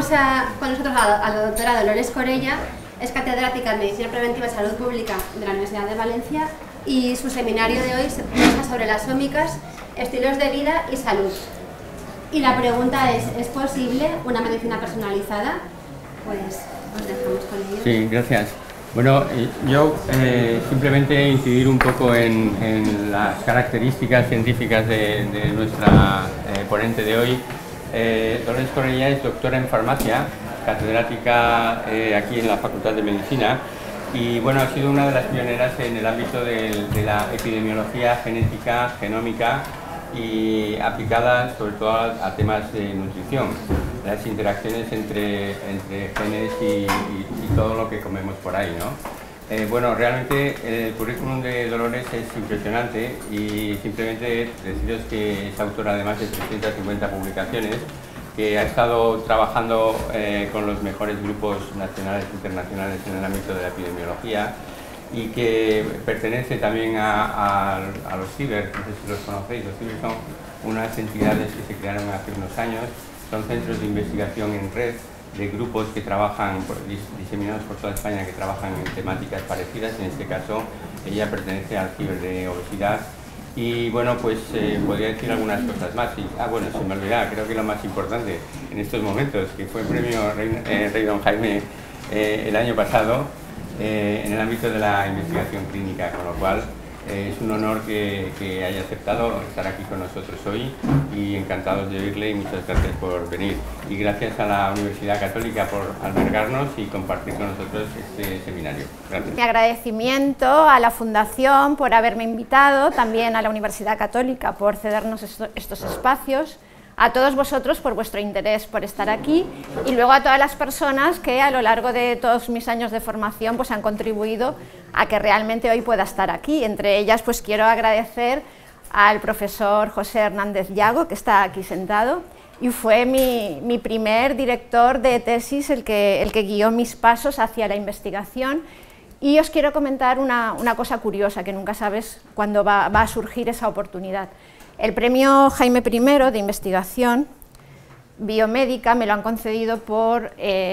con nosotros a la doctora Dolores Corella, es catedrática en Medicina Preventiva y Salud Pública de la Universidad de Valencia y su seminario de hoy se trata sobre las ómicas, estilos de vida y salud. Y la pregunta ¿es posible una medicina personalizada? Pues os dejamos con ello. Sí, gracias. Bueno, yo simplemente incidir un poco en las características científicas de nuestra ponente de hoy. Dolores Corella es doctora en farmacia, catedrática aquí en la Facultad de Medicina y bueno, ha sido una de las pioneras en el ámbito de la epidemiología genética, genómica y aplicada sobre todo a temas de nutrición, las interacciones entre genes y todo lo que comemos por ahí, ¿no? Bueno, realmente el currículum de Dolores es impresionante y simplemente deciros que es autora de más de 350 publicaciones, que ha estado trabajando con los mejores grupos nacionales e internacionales en el ámbito de la epidemiología y que pertenece también a los CIBER, no sé si los conocéis. Los CIBER son unas entidades que se crearon hace unos años, son centros de investigación en red de grupos que trabajan, diseminados por toda España, que trabajan en temáticas parecidas. En este caso, ella pertenece al CIBER de obesidad. Y bueno, pues podría decir algunas cosas más. Bueno, se me olvidaba, creo que lo más importante en estos momentos, que fue el premio Rey Don Jaime el año pasado en el ámbito de la investigación clínica, con lo cual es un honor que haya aceptado estar aquí con nosotros hoy y encantados de oírle y muchas gracias por venir. Y gracias a la Universidad Católica por albergarnos y compartir con nosotros este seminario. Gracias. Mi agradecimiento a la Fundación por haberme invitado, también a la Universidad Católica por cedernos estos espacios, a todos vosotros por vuestro interés por estar aquí y luego a todas las personas que a lo largo de todos mis años de formación pues han contribuido a que realmente hoy pueda estar aquí. Entre ellas pues quiero agradecer al profesor José Hernández Llago, que está aquí sentado y fue mi primer director de tesis, el que guió mis pasos hacia la investigación. Y os quiero comentar una cosa curiosa, que nunca sabes cuándo va a surgir esa oportunidad. El premio Jaime I de investigación biomédica me lo han concedido por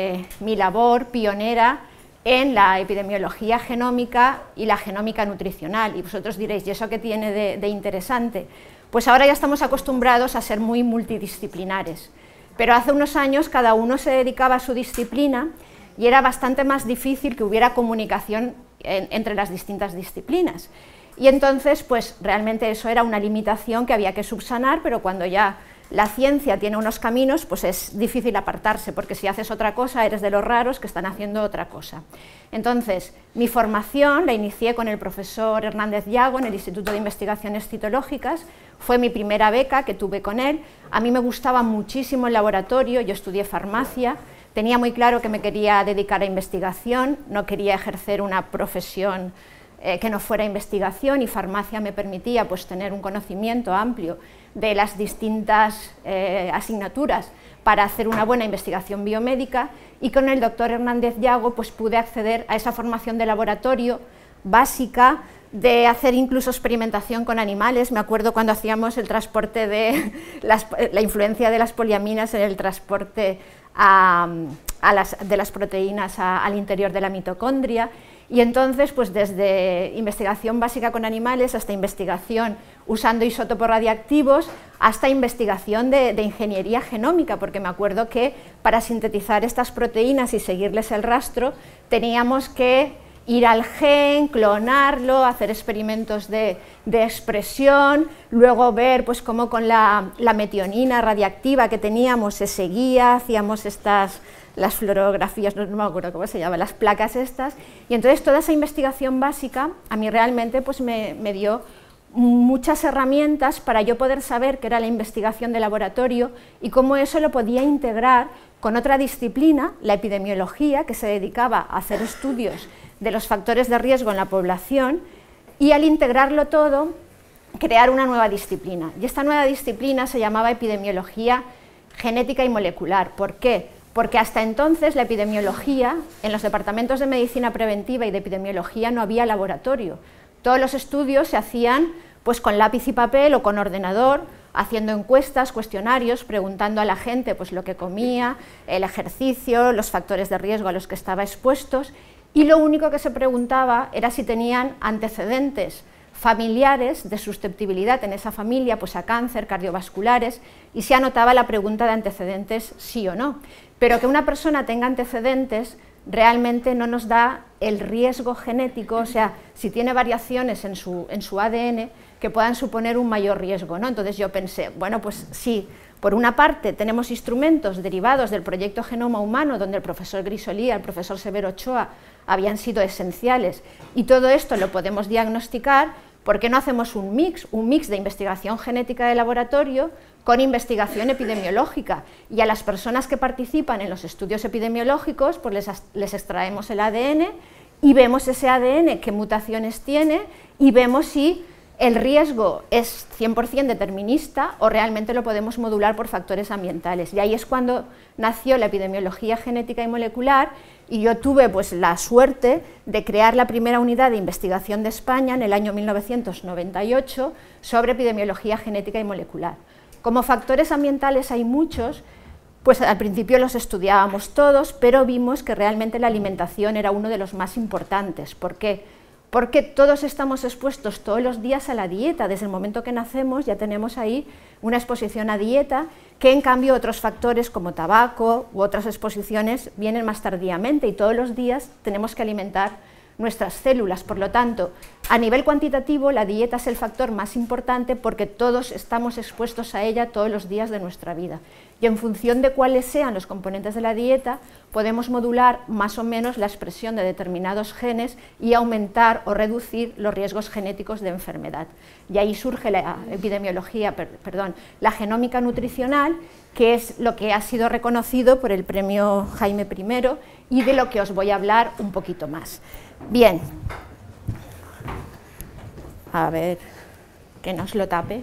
mi labor pionera en la epidemiología genómica y la genómica nutricional. Y vosotros diréis, ¿y eso qué tiene de interesante? Pues ahora ya estamos acostumbrados a ser muy multidisciplinares, pero hace unos años cada uno se dedicaba a su disciplina y era bastante más difícil que hubiera comunicación entre las distintas disciplinas. Y entonces, pues realmente eso era una limitación que había que subsanar, pero cuando ya la ciencia tiene unos caminos, pues es difícil apartarse, porque si haces otra cosa, eres de los raros que están haciendo otra cosa. Entonces, mi formación la inicié con el profesor Hernández Llago en el Instituto de Investigaciones Citológicas, fue mi primera beca que tuve con él. A mí me gustaba muchísimo el laboratorio, yo estudié farmacia, tenía muy claro que me quería dedicar a investigación, no quería ejercer una profesión que no fuera investigación, y farmacia me permitía pues tener un conocimiento amplio de las distintas asignaturas para hacer una buena investigación biomédica, y con el doctor Hernández Llago pues pude acceder a esa formación de laboratorio básica, de hacer incluso experimentación con animales. Me acuerdo cuando hacíamos el transporte de la influencia de las poliaminas en el transporte de las proteínas al interior de la mitocondria. Y entonces, pues desde investigación básica con animales hasta investigación usando isótopos radiactivos, hasta investigación de ingeniería genómica, porque me acuerdo que para sintetizar estas proteínas y seguirles el rastro teníamos que ir al gen, clonarlo, hacer experimentos de expresión, luego ver pues cómo con la metionina radiactiva que teníamos se seguía, hacíamos las fluorografías, no me acuerdo cómo se llaman, las placas estas, y entonces toda esa investigación básica a mí realmente pues me dio muchas herramientas para yo poder saber qué era la investigación de laboratorio y cómo eso lo podía integrar con otra disciplina, la epidemiología, que se dedicaba a hacer estudios de los factores de riesgo en la población, y al integrarlo todo, crear una nueva disciplina. Y esta nueva disciplina se llamaba epidemiología genética y molecular. ¿Por qué? Porque hasta entonces la epidemiología, en los departamentos de medicina preventiva y de epidemiología no había laboratorio. Todos los estudios se hacían pues con lápiz y papel o con ordenador, haciendo encuestas, cuestionarios, preguntando a la gente pues, lo que comía, el ejercicio, los factores de riesgo a los que estaba expuestos, y lo único que se preguntaba era si tenían antecedentes familiares de susceptibilidad en esa familia pues a cáncer, cardiovasculares, y se anotaba la pregunta de antecedentes sí o no. Pero que una persona tenga antecedentes realmente no nos da el riesgo genético, o sea, si tiene variaciones en su ADN que puedan suponer un mayor riesgo, ¿no? Entonces yo pensé, bueno, pues sí, por una parte tenemos instrumentos derivados del proyecto Genoma Humano, donde el profesor Grisolía, el profesor Severo Ochoa habían sido esenciales, y todo esto lo podemos diagnosticar. ¿Por qué no hacemos un mix de investigación genética de laboratorio con investigación epidemiológica? Y a las personas que participan en los estudios epidemiológicos, pues les extraemos el ADN y vemos ese ADN qué mutaciones tiene y vemos si el riesgo es 100% determinista o realmente lo podemos modular por factores ambientales. Y ahí es cuando nació la epidemiología genética y molecular, y yo tuve pues, la suerte de crear la primera unidad de investigación de España en el año 1998 sobre epidemiología genética y molecular. Como factores ambientales hay muchos, pues al principio los estudiábamos todos, pero vimos que realmente la alimentación era uno de los más importantes. ¿Por qué? Porque todos estamos expuestos todos los días a la dieta. Desde el momento que nacemos ya tenemos ahí una exposición a dieta, que en cambio otros factores como tabaco u otras exposiciones vienen más tardíamente, y todos los días tenemos que alimentar nuestras células. Por lo tanto, a nivel cuantitativo la dieta es el factor más importante porque todos estamos expuestos a ella todos los días de nuestra vida, y en función de cuáles sean los componentes de la dieta podemos modular más o menos la expresión de determinados genes y aumentar o reducir los riesgos genéticos de enfermedad. Y ahí surge la la genómica nutricional, que es lo que ha sido reconocido por el premio Jaime I y de lo que os voy a hablar un poquito más. Bien, a ver, que no os lo tape.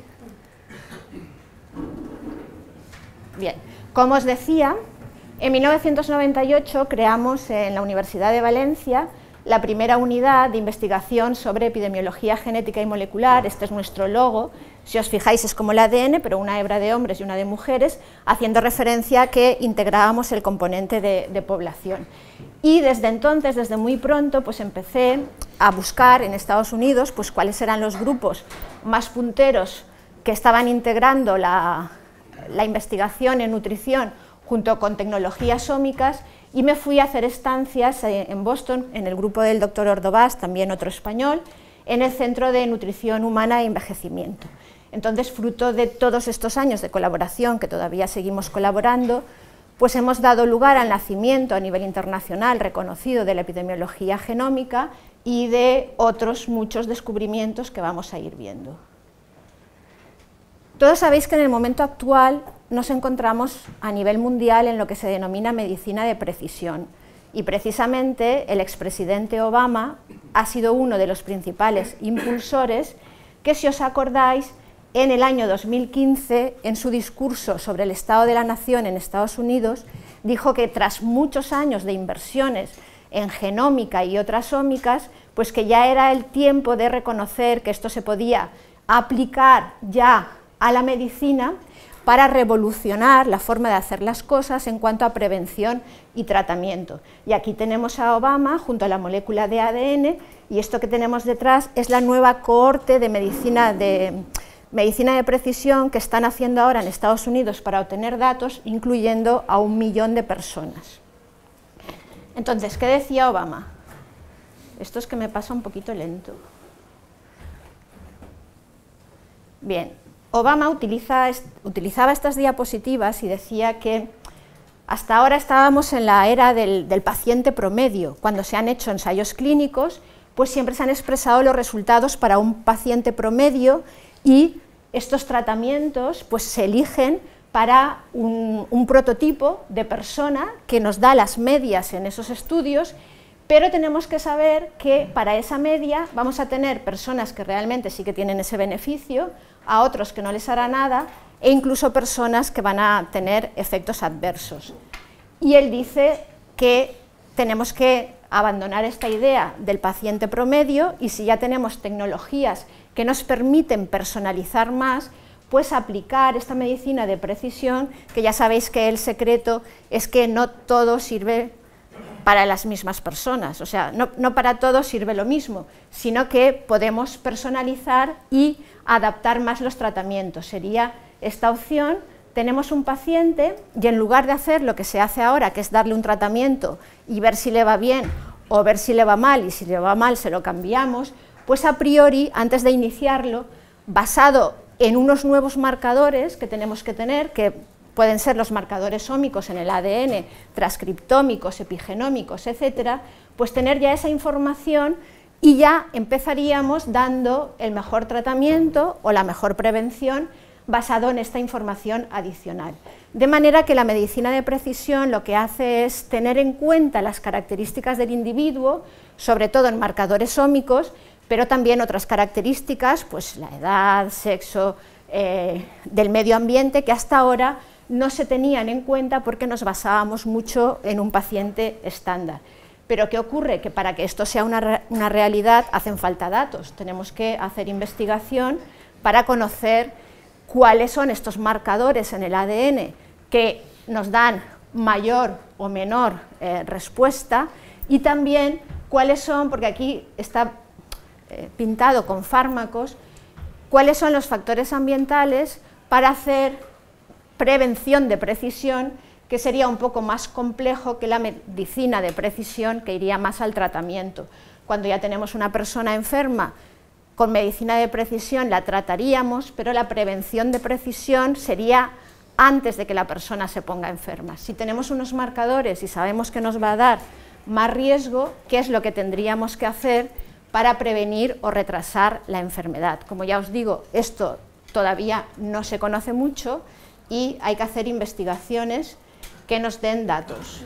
Bien, como os decía, en 1998 creamos en la Universidad de Valencia la primera unidad de investigación sobre epidemiología genética y molecular. Este es nuestro logo. Si os fijáis es como el ADN, pero una hebra de hombres y una de mujeres, haciendo referencia a que integrábamos el componente de población. Y desde entonces, desde muy pronto, pues empecé a buscar en Estados Unidos pues, cuáles eran los grupos más punteros que estaban integrando la investigación en nutrición junto con tecnologías ómicas, y me fui a hacer estancias en Boston, en el grupo del doctor Ordovás, también otro español, en el Centro de Nutrición Humana e Envejecimiento. Entonces, fruto de todos estos años de colaboración, que todavía seguimos colaborando, pues hemos dado lugar al nacimiento a nivel internacional reconocido de la epidemiología genómica y de otros muchos descubrimientos que vamos a ir viendo. Todos sabéis que en el momento actual nos encontramos a nivel mundial en lo que se denomina medicina de precisión, y precisamente el expresidente Obama ha sido uno de los principales impulsores que, si os acordáis, en el año 2015, en su discurso sobre el Estado de la Nación en Estados Unidos, dijo que tras muchos años de inversiones en genómica y otras ómicas, pues que ya era el tiempo de reconocer que esto se podía aplicar ya a la medicina para revolucionar la forma de hacer las cosas en cuanto a prevención y tratamiento. Y aquí tenemos a Obama junto a la molécula de ADN, y esto que tenemos detrás es la nueva cohorte de medicina de precisión que están haciendo ahora en Estados Unidos para obtener datos, incluyendo a 1 millón de personas. Entonces, ¿qué decía Obama? Esto es que me pasa un poquito lento. Bien, Obama utilizaba estas diapositivas y decía que hasta ahora estábamos en la era del paciente promedio. Cuando se han hecho ensayos clínicos, pues siempre se han expresado los resultados para un paciente promedio, y estos tratamientos pues, se eligen para un prototipo de persona que nos da las medias en esos estudios, pero tenemos que saber que para esa media vamos a tener personas que realmente sí que tienen ese beneficio, a otros que no les hará nada, e incluso personas que van a tener efectos adversos. Y él dice que tenemos que abandonar esta idea del paciente promedio, y si ya tenemos tecnologías que nos permiten personalizar más, pues aplicar esta medicina de precisión, que ya sabéis que el secreto es que no todo sirve para las mismas personas, o sea, no para todos sirve lo mismo, sino que podemos personalizar y adaptar más los tratamientos. Sería esta opción: tenemos un paciente y en lugar de hacer lo que se hace ahora, que es darle un tratamiento y ver si le va bien o ver si le va mal, y si le va mal se lo cambiamos, pues a priori, antes de iniciarlo, basado en unos nuevos marcadores que tenemos que tener, que pueden ser los marcadores ómicos en el ADN, transcriptómicos, epigenómicos, etcétera, pues tener ya esa información y ya empezaríamos dando el mejor tratamiento o la mejor prevención basado en esta información adicional. De manera que la medicina de precisión lo que hace es tener en cuenta las características del individuo, sobre todo en marcadores ómicos, pero también otras características, pues la edad, sexo, del medio ambiente, que hasta ahora no se tenían en cuenta porque nos basábamos mucho en un paciente estándar. Pero ¿qué ocurre? Que para que esto sea una realidad hacen falta datos, tenemos que hacer investigación para conocer cuáles son estos marcadores en el ADN que nos dan mayor o menor respuesta, y también cuáles son, porque aquí está pintado con fármacos, cuáles son los factores ambientales para hacer prevención de precisión, que sería un poco más complejo que la medicina de precisión, que iría más al tratamiento. Cuando ya tenemos una persona enferma, con medicina de precisión la trataríamos, pero la prevención de precisión sería antes de que la persona se ponga enferma. Si tenemos unos marcadores y sabemos que nos va a dar más riesgo, ¿qué es lo que tendríamos que hacer para prevenir o retrasar la enfermedad? Como ya os digo, esto todavía no se conoce mucho y hay que hacer investigaciones que nos den datos.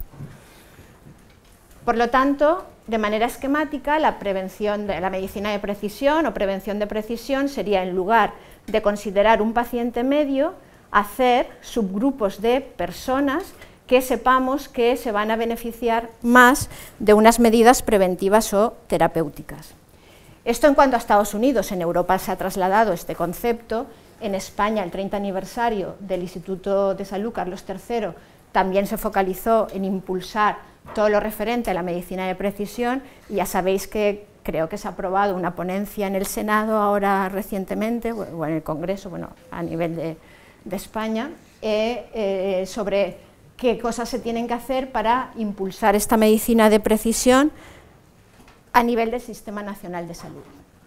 Por lo tanto, de manera esquemática, la prevención de la medicina de precisión o prevención de precisión sería, en lugar de considerar un paciente medio, hacer subgrupos de personas que sepamos que se van a beneficiar más de unas medidas preventivas o terapéuticas. Esto en cuanto a Estados Unidos. En Europa se ha trasladado este concepto. En España, el 30 aniversario del Instituto de Salud Carlos III también se focalizó en impulsar todo lo referente a la medicina de precisión, y ya sabéis que creo que se ha aprobado una ponencia en el Senado ahora recientemente, o en el Congreso, bueno, a nivel de España, sobre qué cosas se tienen que hacer para impulsar esta medicina de precisión a nivel del Sistema Nacional de Salud.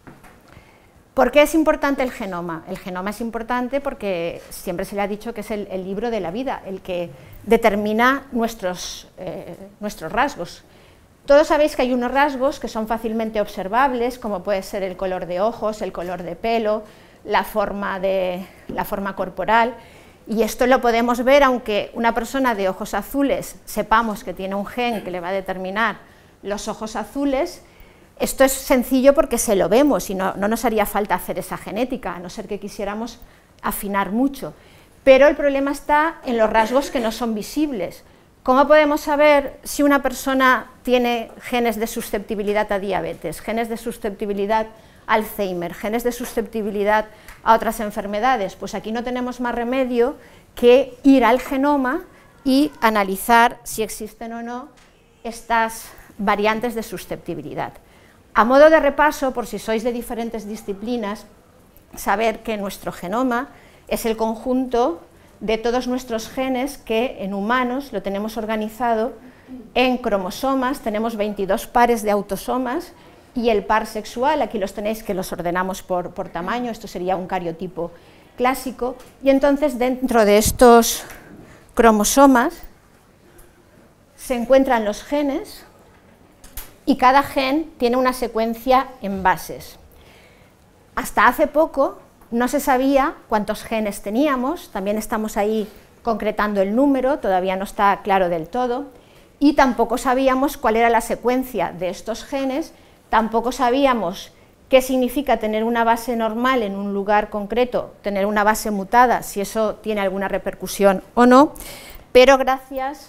¿Por qué es importante el genoma? El genoma es importante porque siempre se le ha dicho que es el libro de la vida, el que determina nuestros rasgos. Todos sabéis que hay unos rasgos que son fácilmente observables, como puede ser el color de ojos, el color de pelo, la forma corporal, y esto lo podemos ver aunque una persona de ojos azules sepamos que tiene un gen que le va a determinar los ojos azules. Esto es sencillo porque se lo vemos y no nos haría falta hacer esa genética, a no ser que quisiéramos afinar mucho. Pero el problema está en los rasgos que no son visibles. ¿Cómo podemos saber si una persona tiene genes de susceptibilidad a diabetes, genes de susceptibilidad a Alzheimer, genes de susceptibilidad a otras enfermedades? Pues aquí no tenemos más remedio que ir al genoma y analizar si existen o no estas variantes de susceptibilidad. A modo de repaso, por si sois de diferentes disciplinas, saber que nuestro genoma es el conjunto de todos nuestros genes, que en humanos lo tenemos organizado en cromosomas, tenemos 22 pares de autosomas, y el par sexual, aquí los tenéis que los ordenamos por tamaño, esto sería un cariotipo clásico, y entonces dentro de estos cromosomas se encuentran los genes, y cada gen tiene una secuencia en bases. Hasta hace poco no se sabía cuántos genes teníamos, también estamos ahí concretando el número, todavía no está claro del todo, y tampoco sabíamos cuál era la secuencia de estos genes, tampoco sabíamos qué significa tener una base normal en un lugar concreto, tener una base mutada, si eso tiene alguna repercusión o no, pero gracias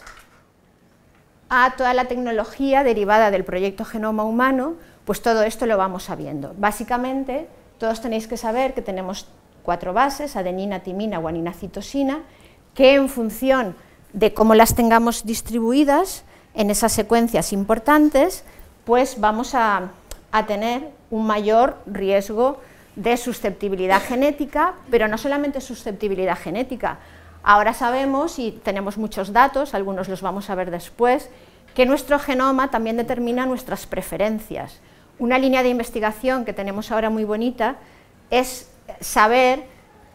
a toda la tecnología derivada del proyecto Genoma Humano, pues todo esto lo vamos sabiendo. Básicamente, todos tenéis que saber que tenemos 4 bases, adenina, timina, guanina, citosina, que en función de cómo las tengamos distribuidas en esas secuencias importantes, pues vamos a tener un mayor riesgo de susceptibilidad genética, pero no solamente susceptibilidad genética. Ahora sabemos, y tenemos muchos datos, algunos los vamos a ver después, que nuestro genoma también determina nuestras preferencias. Una línea de investigación que tenemos ahora muy bonita es saber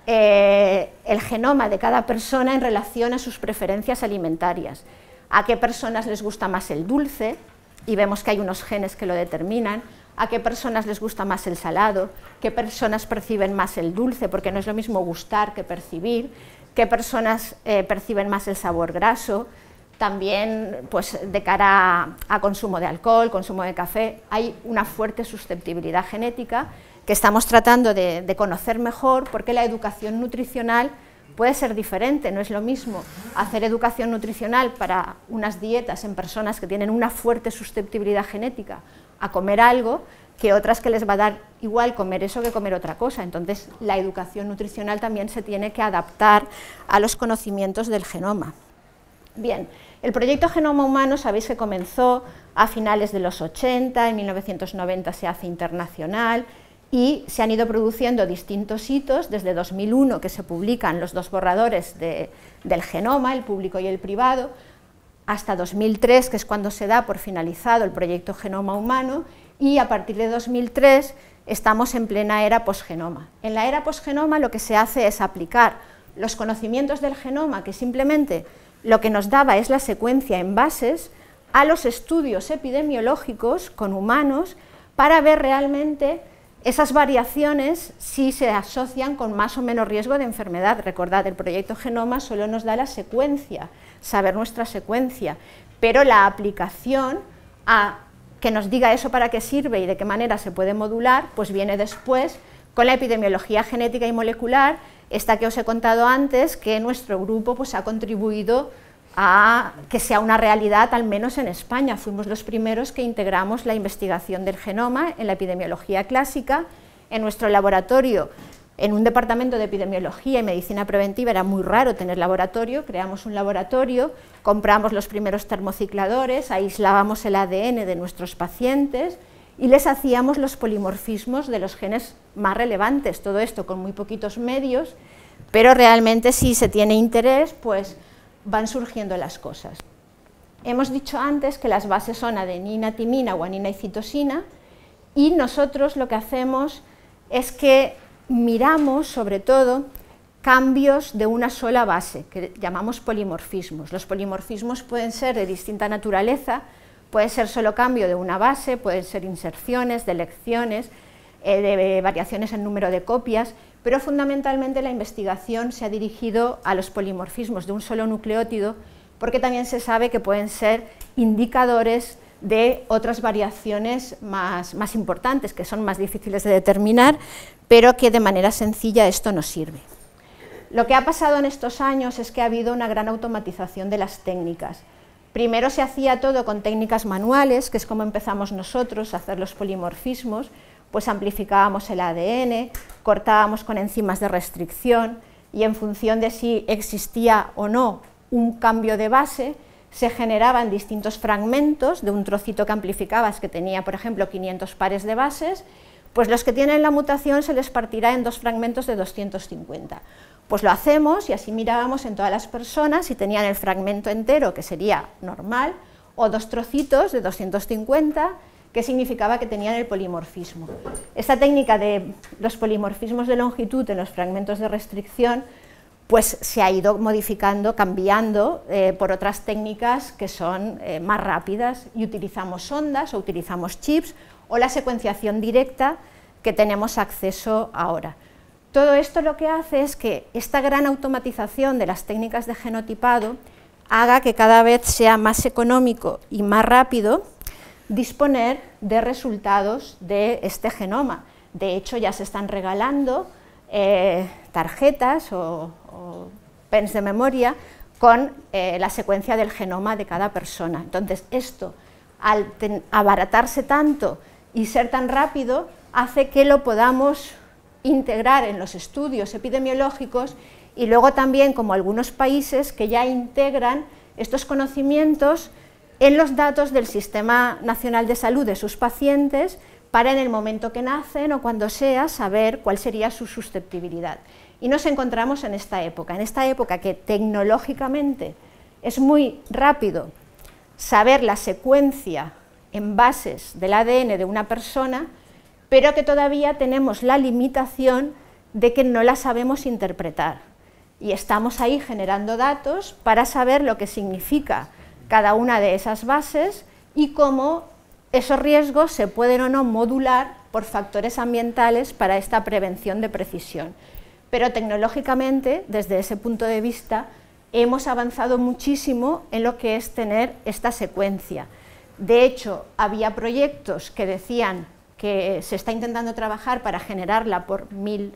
el genoma de cada persona en relación a sus preferencias alimentarias. A qué personas les gusta más el dulce, y vemos que hay unos genes que lo determinan. A qué personas les gusta más el salado, qué personas perciben más el dulce, porque no es lo mismo gustar que percibir, qué personas perciben más el sabor graso. También, pues, de cara a consumo de alcohol, consumo de café, hay una fuerte susceptibilidad genética que estamos tratando de conocer mejor, porque la educación nutricional puede ser diferente. No es lo mismo hacer educación nutricional para unas dietas en personas que tienen una fuerte susceptibilidad genética a comer algo, que otras que les va a dar igual comer eso que comer otra cosa. Entonces, la educación nutricional también se tiene que adaptar a los conocimientos del genoma. Bien, el proyecto Genoma Humano sabéis que comenzó a finales de los 80, en 1990 se hace internacional y se han ido produciendo distintos hitos, desde 2001 que se publican los 2 borradores del genoma, el público y el privado, hasta 2003, que es cuando se da por finalizado el proyecto Genoma Humano, y a partir de 2003 estamos en plena era posgenoma. En la era posgenoma lo que se hace es aplicar los conocimientos del genoma, que simplemente lo que nos daba es la secuencia en bases, a los estudios epidemiológicos con humanos para ver realmente esas variaciones si se asocian con más o menos riesgo de enfermedad. Recordad, el proyecto Genoma solo nos da la secuencia, saber nuestra secuencia, pero la aplicación a que nos diga eso para qué sirve y de qué manera se puede modular, pues viene después con la epidemiología genética y molecular, esta que os he contado antes, que nuestro grupo pues ha contribuido a que sea una realidad, al menos en España. Fuimos los primeros que integramos la investigación del genoma en la epidemiología clásica. En nuestro laboratorio, en un departamento de epidemiología y medicina preventiva, era muy raro tener laboratorio, creamos un laboratorio, compramos los primeros termocicladores, aislábamos el ADN de nuestros pacientes y les hacíamos los polimorfismos de los genes más relevantes, todo esto con muy poquitos medios, pero realmente si se tiene interés, pues van surgiendo las cosas. Hemos dicho antes que las bases son adenina, timina, guanina y citosina, y nosotros lo que hacemos es que miramos sobre todo cambios de una sola base, que llamamos polimorfismos. Los polimorfismos pueden ser de distinta naturaleza, puede ser solo cambio de una base, pueden ser inserciones, deleciones, de variaciones en número de copias, pero fundamentalmente la investigación se ha dirigido a los polimorfismos de un solo nucleótido, porque también se sabe que pueden ser indicadores de otras variaciones más importantes, que son más difíciles de determinar, pero que de manera sencilla esto nos sirve. Lo que ha pasado en estos años es que ha habido una gran automatización de las técnicas. Primero se hacía todo con técnicas manuales, que es como empezamos nosotros a hacer los polimorfismos, pues amplificábamos el ADN, cortábamos con enzimas de restricción y en función de si existía o no un cambio de base, se generaban distintos fragmentos de un trocito que amplificabas que tenía, por ejemplo, 500 pares de bases, pues los que tienen la mutación se les partirá en 2 fragmentos de 250. Pues lo hacemos y así mirábamos en todas las personas si tenían el fragmento entero, que sería normal, o 2 trocitos de 250, que significaba que tenían el polimorfismo. Esta técnica de los polimorfismos de longitud en los fragmentos de restricción pues se ha ido modificando, cambiando por otras técnicas que son más rápidas, y utilizamos sondas o utilizamos chips o la secuenciación directa que tenemos acceso ahora. Todo esto lo que hace es que esta gran automatización de las técnicas de genotipado haga que cada vez sea más económico y más rápido disponer de resultados de este genoma. De hecho, ya se están regalando tarjetas o pens de memoria con la secuencia del genoma de cada persona. Entonces, esto, al abaratarse tanto y ser tan rápido, hace que lo podamos integrar en los estudios epidemiológicos y luego también como algunos países que ya integran estos conocimientos en los datos del Sistema Nacional de Salud de sus pacientes para en el momento que nacen o cuando sea saber cuál sería su susceptibilidad. Y nos encontramos en esta época que tecnológicamente es muy rápido saber la secuencia en bases del ADN de una persona, pero que todavía tenemos la limitación de que no la sabemos interpretar. Y estamos ahí generando datos para saber lo que significa cada una de esas bases y cómo esos riesgos se pueden o no modular por factores ambientales para esta prevención de precisión. Pero tecnológicamente, desde ese punto de vista, hemos avanzado muchísimo en lo que es tener esta secuencia. De hecho, había proyectos que decían que se está intentando trabajar para generarla por 1.000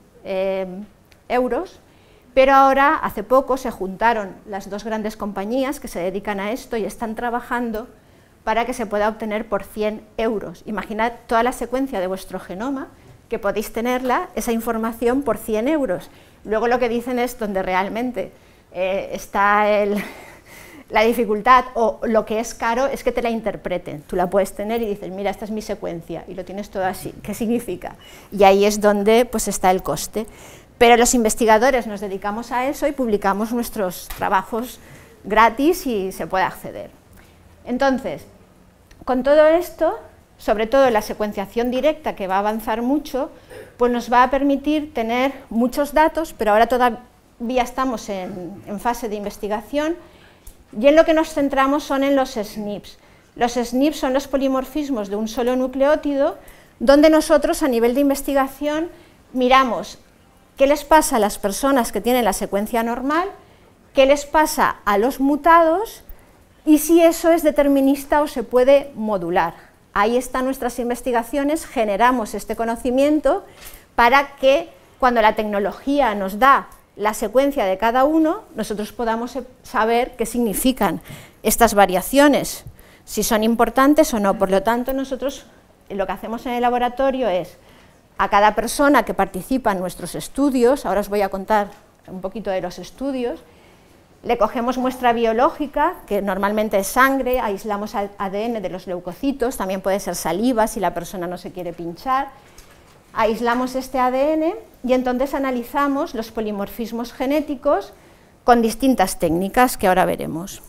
euros, pero ahora, hace poco, se juntaron las dos grandes compañías que se dedican a esto y están trabajando para que se pueda obtener por 100 euros. Imaginad toda la secuencia de vuestro genoma, que podéis tenerla, esa información, por 100 euros. Luego lo que dicen es donde realmente está la dificultad o lo que es caro es que te la interpreten. Tú la puedes tener y dices, mira, esta es mi secuencia, y lo tienes todo así. ¿Qué significa? Y ahí es donde pues, está el coste. Pero los investigadores nos dedicamos a eso y publicamos nuestros trabajos gratis y se puede acceder. Entonces, con todo esto, sobre todo la secuenciación directa, que va a avanzar mucho, pues nos va a permitir tener muchos datos, pero ahora todavía estamos en fase de investigación, y en lo que nos centramos son en los SNPs. Los SNPs son los polimorfismos de un solo nucleótido, donde nosotros a nivel de investigación miramos qué les pasa a las personas que tienen la secuencia normal, qué les pasa a los mutados y si eso es determinista o se puede modular. Ahí están nuestras investigaciones, generamos este conocimiento para que cuando la tecnología nos da la secuencia de cada uno, nosotros podamos saber qué significan estas variaciones, si son importantes o no. Por lo tanto, nosotros lo que hacemos en el laboratorio es a cada persona que participa en nuestros estudios, ahora os voy a contar un poquito de los estudios, le cogemos muestra biológica, que normalmente es sangre, aislamos ADN de los leucocitos, también puede ser saliva si la persona no se quiere pinchar, aislamos este ADN y entonces analizamos los polimorfismos genéticos con distintas técnicas que ahora veremos.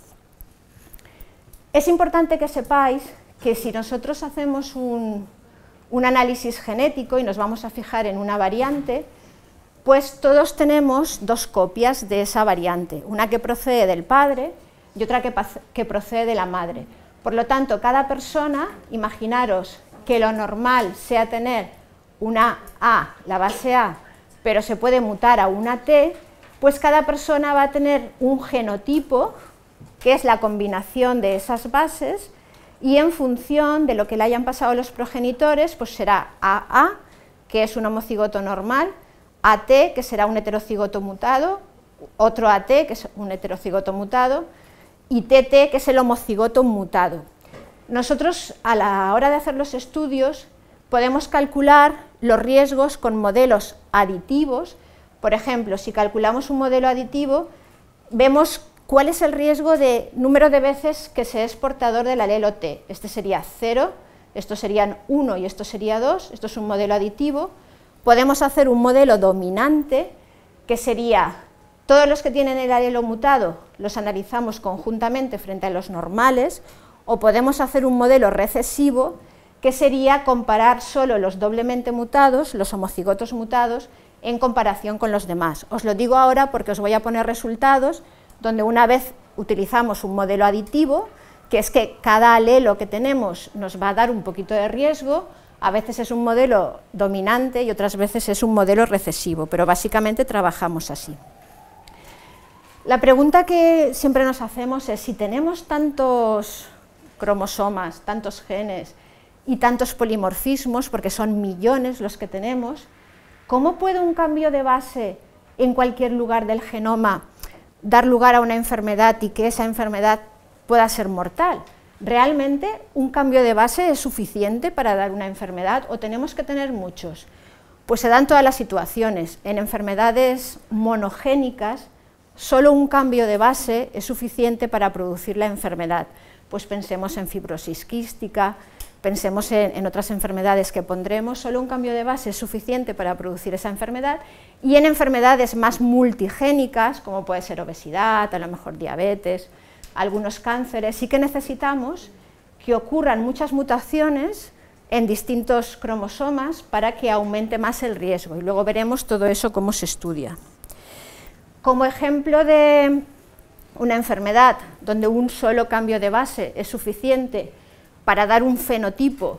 Es importante que sepáis que si nosotros hacemos un análisis genético y nos vamos a fijar en una variante, pues todos tenemos dos copias de esa variante, una que procede del padre y otra que procede de la madre. Por lo tanto, cada persona, imaginaros que lo normal sea tener una A, la base A, pero se puede mutar a una T, pues cada persona va a tener un genotipo, que es la combinación de esas bases, y en función de lo que le hayan pasado los progenitores, pues será AA, que es un homocigoto normal, AT, que será un heterocigoto mutado, otro AT, que es un heterocigoto mutado, y TT, que es el homocigoto mutado. Nosotros, a la hora de hacer los estudios, podemos calcular los riesgos con modelos aditivos. Por ejemplo, si calculamos un modelo aditivo, vemos cuál es el riesgo de número de veces que se es portador del alelo T. Este sería 0, estos serían 1 y esto sería 2, esto es un modelo aditivo. Podemos hacer un modelo dominante, que sería todos los que tienen el alelo mutado, los analizamos conjuntamente frente a los normales, o podemos hacer un modelo recesivo, que sería comparar solo los doblemente mutados, los homocigotos mutados, en comparación con los demás. Os lo digo ahora porque os voy a poner resultados donde una vez utilizamos un modelo aditivo, que es que cada alelo que tenemos nos va a dar un poquito de riesgo, a veces es un modelo dominante y otras veces es un modelo recesivo, pero básicamente trabajamos así. La pregunta que siempre nos hacemos es, si tenemos tantos cromosomas, tantos genes y tantos polimorfismos, porque son millones los que tenemos, ¿cómo puede un cambio de base en cualquier lugar del genoma dar lugar a una enfermedad y que esa enfermedad pueda ser mortal? ¿Realmente un cambio de base es suficiente para dar una enfermedad o tenemos que tener muchos? Pues se dan todas las situaciones. En enfermedades monogénicas, solo un cambio de base es suficiente para producir la enfermedad. Pues pensemos en fibrosis quística, pensemos en otras enfermedades que pondremos, solo un cambio de base es suficiente para producir esa enfermedad, y en enfermedades más multigénicas, como puede ser obesidad, a lo mejor diabetes, algunos cánceres, sí que necesitamos que ocurran muchas mutaciones en distintos cromosomas para que aumente más el riesgo, y luego veremos todo eso cómo se estudia. Como ejemplo de una enfermedad donde un solo cambio de base es suficiente para dar un fenotipo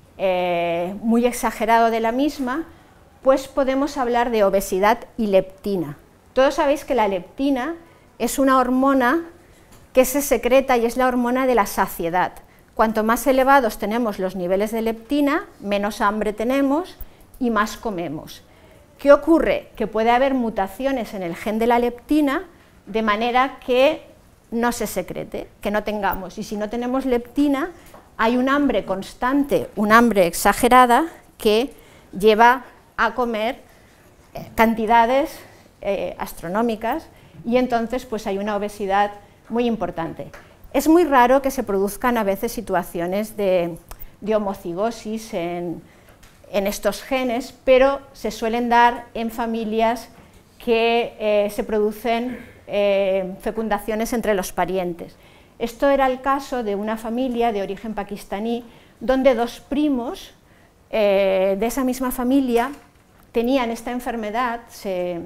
muy exagerado de la misma, pues podemos hablar de obesidad y leptina. Todos sabéis que la leptina es una hormona que se secreta y es la hormona de la saciedad. Cuanto más elevados tenemos los niveles de leptina, menos hambre tenemos y más comemos. ¿Qué ocurre? Que puede haber mutaciones en el gen de la leptina de manera que no se secrete, que no tengamos. Y si no tenemos leptina, hay un hambre constante, un hambre exagerada que lleva a comer cantidades astronómicas, y entonces pues hay una obesidad muy importante. Es muy raro que se produzcan a veces situaciones de homocigosis en estos genes, pero se suelen dar en familias que se producen fecundaciones entre los parientes. Esto era el caso de una familia de origen pakistaní, donde dos primos de esa misma familia tenían esta enfermedad. Se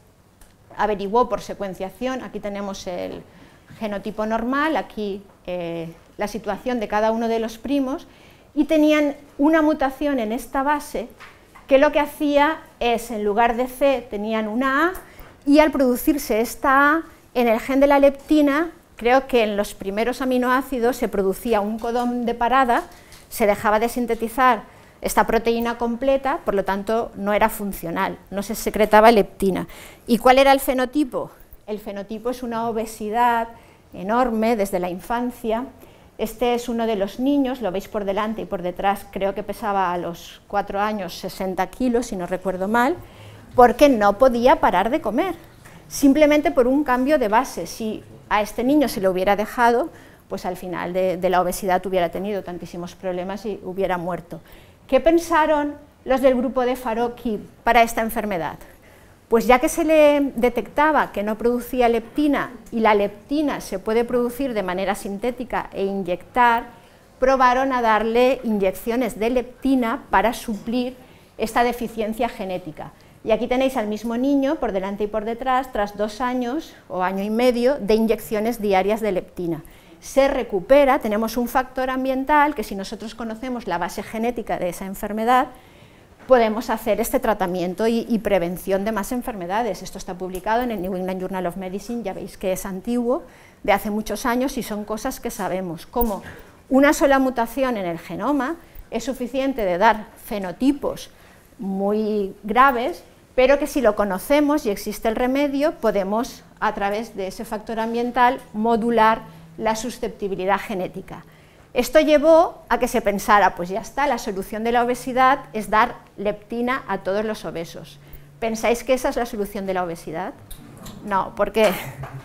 averiguó por secuenciación, aquí tenemos el genotipo normal, aquí la situación de cada uno de los primos, y tenían una mutación en esta base que lo que hacía es, en lugar de C, tenían una A, y al producirse esta A, en el gen de la leptina, creo que en los primeros aminoácidos se producía un codón de parada, se dejaba de sintetizar esta proteína completa, por lo tanto no era funcional, no se secretaba leptina. ¿Y cuál era el fenotipo? El fenotipo es una obesidad enorme desde la infancia. Este es uno de los niños, lo veis por delante y por detrás, creo que pesaba a los 4 años 60 kilos, si no recuerdo mal, porque no podía parar de comer, simplemente por un cambio de base. Si a este niño se le hubiera dejado, pues al final de la obesidad hubiera tenido tantísimos problemas y hubiera muerto. ¿Qué pensaron los del grupo de Farocki para esta enfermedad? Pues ya que se le detectaba que no producía leptina, y la leptina se puede producir de manera sintética e inyectar, probaron a darle inyecciones de leptina para suplir esta deficiencia genética. Y aquí tenéis al mismo niño por delante y por detrás, tras 2 años o año y medio de inyecciones diarias de leptina. Se recupera, tenemos un factor ambiental que, si nosotros conocemos la base genética de esa enfermedad, podemos hacer este tratamiento y prevención de más enfermedades. Esto está publicado en el New England Journal of Medicine, ya veis que es antiguo, de hace muchos años, y son cosas que sabemos, como una sola mutación en el genoma es suficiente de dar fenotipos muy graves, pero que si lo conocemos y existe el remedio, podemos, a través de ese factor ambiental, modular la susceptibilidad genética. Esto llevó a que se pensara, pues ya está, la solución de la obesidad es dar leptina a todos los obesos. ¿Pensáis que esa es la solución de la obesidad? No, ¿por qué?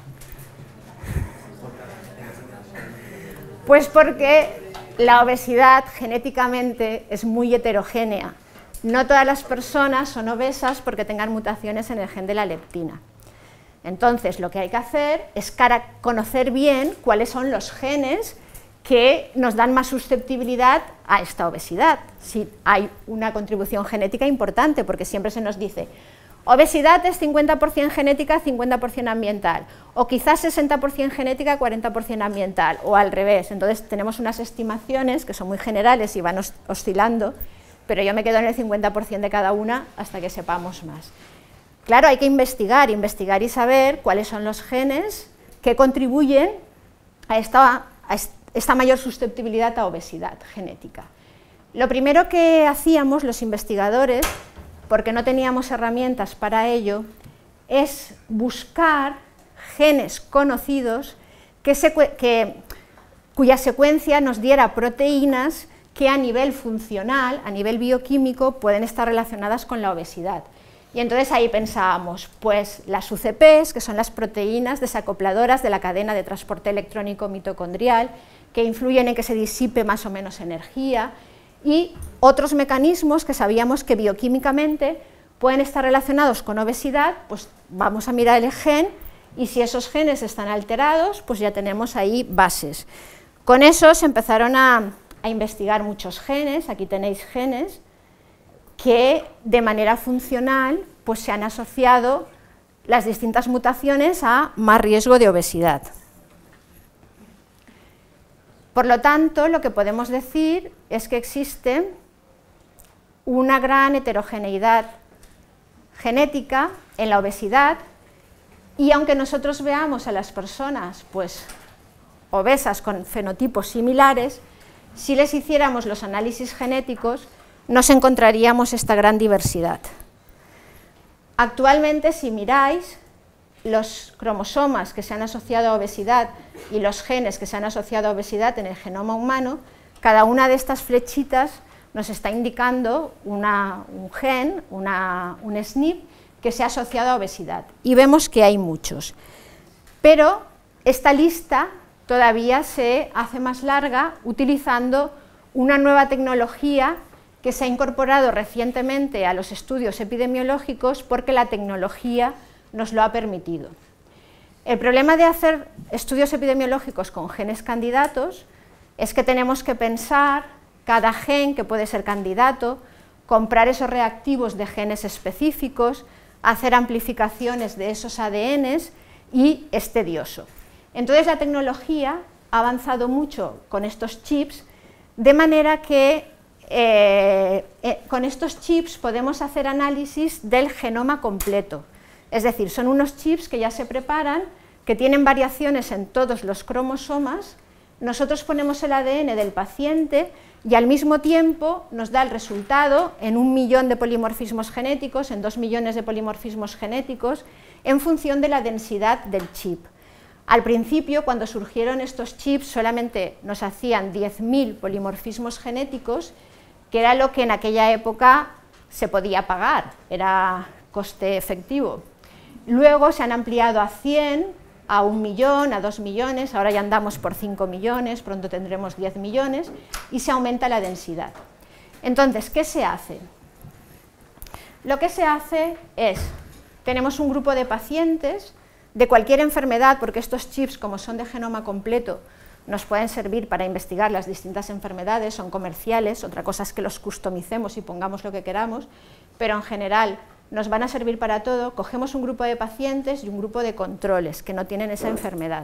Pues porque la obesidad genéticamente es muy heterogénea. No todas las personas son obesas porque tengan mutaciones en el gen de la leptina. Entonces, lo que hay que hacer es conocer bien cuáles son los genes que nos dan más susceptibilidad a esta obesidad, si hay una contribución genética importante, porque siempre se nos dice, obesidad es 50% genética, 50% ambiental, o quizás 60% genética, 40% ambiental, o al revés. Entonces tenemos unas estimaciones que son muy generales y van oscilando, pero yo me quedo en el 50% de cada una hasta que sepamos más. Claro, hay que investigar y saber cuáles son los genes que contribuyen a esta mayor susceptibilidad a obesidad genética. Lo primero que hacíamos los investigadores, porque no teníamos herramientas para ello, es buscar genes conocidos cuya secuencia nos diera proteínas que a nivel funcional, a nivel bioquímico, pueden estar relacionadas con la obesidad. Y entonces ahí pensábamos, pues las UCPs, que son las proteínas desacopladoras de la cadena de transporte electrónico mitocondrial, que influyen en que se disipe más o menos energía, y otros mecanismos que sabíamos que bioquímicamente pueden estar relacionados con obesidad, pues vamos a mirar el gen, y si esos genes están alterados, pues ya tenemos ahí bases. Con eso se empezaron a investigar muchos genes, aquí tenéis genes, que de manera funcional pues se han asociado las distintas mutaciones a más riesgo de obesidad. Por lo tanto, lo que podemos decir es que existe una gran heterogeneidad genética en la obesidad, y aunque nosotros veamos a las personas pues, obesas con fenotipos similares, si les hiciéramos los análisis genéticos, nos encontraríamos esta gran diversidad. Actualmente, si miráis los cromosomas que se han asociado a obesidad y los genes que se han asociado a obesidad en el genoma humano, cada una de estas flechitas nos está indicando un gen, un SNP, que se ha asociado a obesidad. Y vemos que hay muchos. Pero esta lista todavía se hace más larga utilizando una nueva tecnología que se ha incorporado recientemente a los estudios epidemiológicos porque la tecnología nos lo ha permitido. El problema de hacer estudios epidemiológicos con genes candidatos es que tenemos que pensar cada gen que puede ser candidato, comprar esos reactivos de genes específicos, hacer amplificaciones de esos ADNs y es tedioso. Entonces la tecnología ha avanzado mucho con estos chips, de manera que con estos chips podemos hacer análisis del genoma completo. Es decir, son unos chips que ya se preparan, que tienen variaciones en todos los cromosomas, nosotros ponemos el ADN del paciente y al mismo tiempo nos da el resultado en 1 millón de polimorfismos genéticos, en 2 millones de polimorfismos genéticos, en función de la densidad del chip. Al principio, cuando surgieron estos chips, solamente nos hacían 10.000 polimorfismos genéticos, que era lo que en aquella época se podía pagar, era coste efectivo. Luego se han ampliado a 100, a 1 millón, a 2 millones, ahora ya andamos por 5 millones, pronto tendremos 10 millones, y se aumenta la densidad. Entonces, ¿qué se hace? Lo que se hace es, tenemos un grupo de pacientes de cualquier enfermedad, porque estos chips, como son de genoma completo, nos pueden servir para investigar las distintas enfermedades, son comerciales, otra cosa es que los customicemos y pongamos lo que queramos, pero en general nos van a servir para todo. Cogemos un grupo de pacientes y un grupo de controles que no tienen esa enfermedad.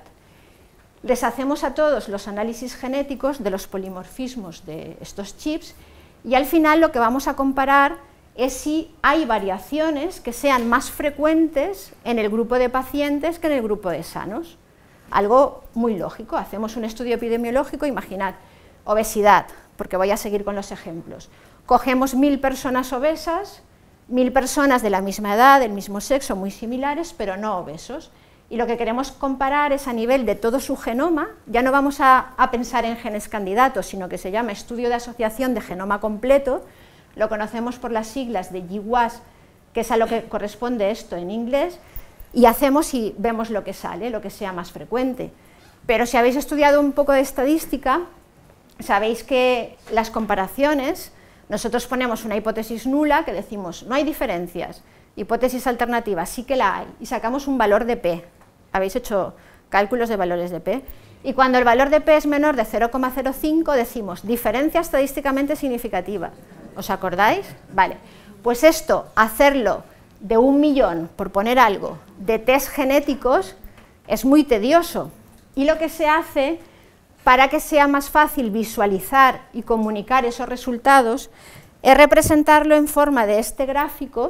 Les hacemos a todos los análisis genéticos de los polimorfismos de estos chips y al final lo que vamos a comparar es si hay variaciones que sean más frecuentes en el grupo de pacientes que en el grupo de sanos. Algo muy lógico, hacemos un estudio epidemiológico, imaginad, obesidad, porque voy a seguir con los ejemplos. Cogemos 1000 personas obesas, 1000 personas de la misma edad, del mismo sexo, muy similares, pero no obesos. Y lo que queremos comparar es a nivel de todo su genoma, ya no vamos a pensar en genes candidatos, sino que se llama estudio de asociación de genoma completo, lo conocemos por las siglas de GWAS, que es a lo que corresponde esto en inglés, y hacemos y vemos lo que sale, lo que sea más frecuente. Pero si habéis estudiado un poco de estadística, sabéis que las comparaciones, nosotros ponemos una hipótesis nula que decimos no hay diferencias, hipótesis alternativa sí que la hay, y sacamos un valor de P. Habéis hecho cálculos de valores de P. Y cuando el valor de P es menor de 0,05 decimos diferencia estadísticamente significativa. ¿Os acordáis? Vale. Pues esto, hacerlo de 1 millón, por poner algo, de test genéticos, es muy tedioso. Y lo que se hace, para que sea más fácil visualizar y comunicar esos resultados, es representarlo en forma de este gráfico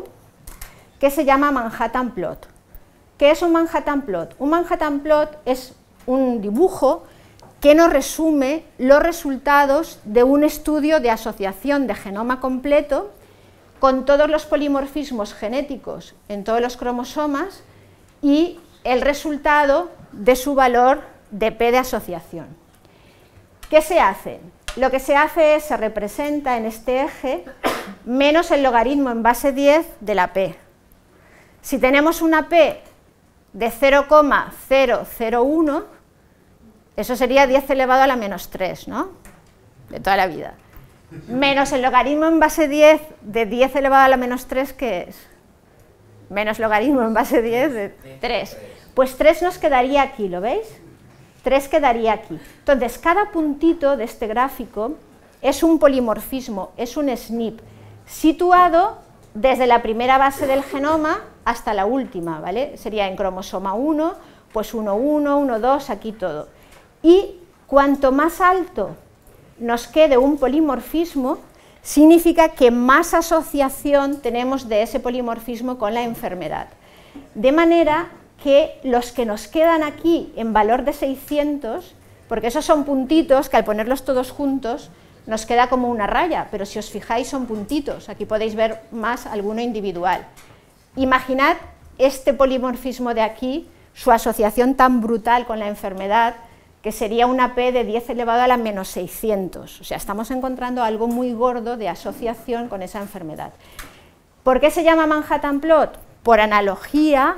que se llama Manhattan Plot. ¿Qué es un Manhattan Plot? Un Manhattan Plot es un dibujo que nos resume los resultados de un estudio de asociación de genoma completo con todos los polimorfismos genéticos en todos los cromosomas y el resultado de su valor de P de asociación. ¿Qué se hace? lo que se hace es, se representa en este eje menos el logaritmo en base 10 de la p. Si tenemos una p de 0,001, eso sería 10 elevado a la menos 3, ¿no? De toda la vida. Menos el logaritmo en base 10 de 10 elevado a la menos 3, ¿qué es? Menos logaritmo en base 10 de 3. Pues 3 nos quedaría aquí, ¿lo veis? 3 quedaría aquí. Entonces, cada puntito de este gráfico es un polimorfismo, es un SNP, situado desde la primera base del genoma hasta la última, ¿vale? Sería en cromosoma 1, pues 1, 1, 1, 2, aquí todo. Y cuanto más alto nos quede un polimorfismo, significa que más asociación tenemos de ese polimorfismo con la enfermedad. De manera que los que nos quedan aquí en valor de 600, porque esos son puntitos que al ponerlos todos juntos nos queda como una raya, pero si os fijáis son puntitos, aquí podéis ver más alguno individual. Imaginad este polimorfismo de aquí, su asociación tan brutal con la enfermedad, que sería una P de 10 elevado a la menos 600. O sea, estamos encontrando algo muy gordo de asociación con esa enfermedad. ¿Por qué se llama Manhattan Plot? Por analogía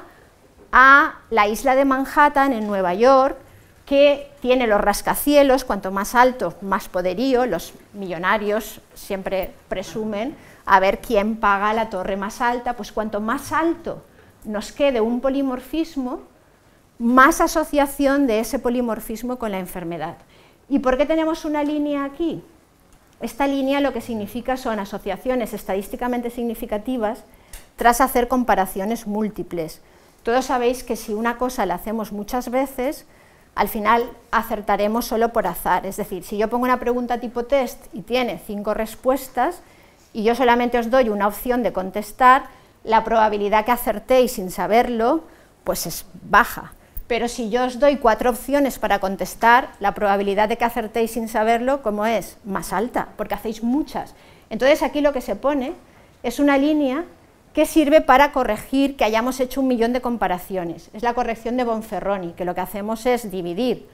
a la isla de Manhattan en Nueva York, que tiene los rascacielos, cuanto más alto, más poderío, los millonarios siempre presumen a ver quién paga la torre más alta, pues cuanto más alto nos quede un polimorfismo, más asociación de ese polimorfismo con la enfermedad. ¿Y por qué tenemos una línea aquí? Esta línea lo que significa son asociaciones estadísticamente significativas tras hacer comparaciones múltiples. Todos sabéis que si una cosa la hacemos muchas veces, al final acertaremos solo por azar. Es decir, si yo pongo una pregunta tipo test y tiene 5 respuestas y yo solamente os doy una opción de contestar, la probabilidad que acertéis sin saberlo pues es baja. Pero si yo os doy 4 opciones para contestar, la probabilidad de que acertéis sin saberlo, ¿cómo es? Más alta, porque hacéis muchas. Entonces aquí lo que se pone es una línea que sirve para corregir que hayamos hecho 1.000.000 de comparaciones. Es la corrección de Bonferroni, que lo que hacemos es dividir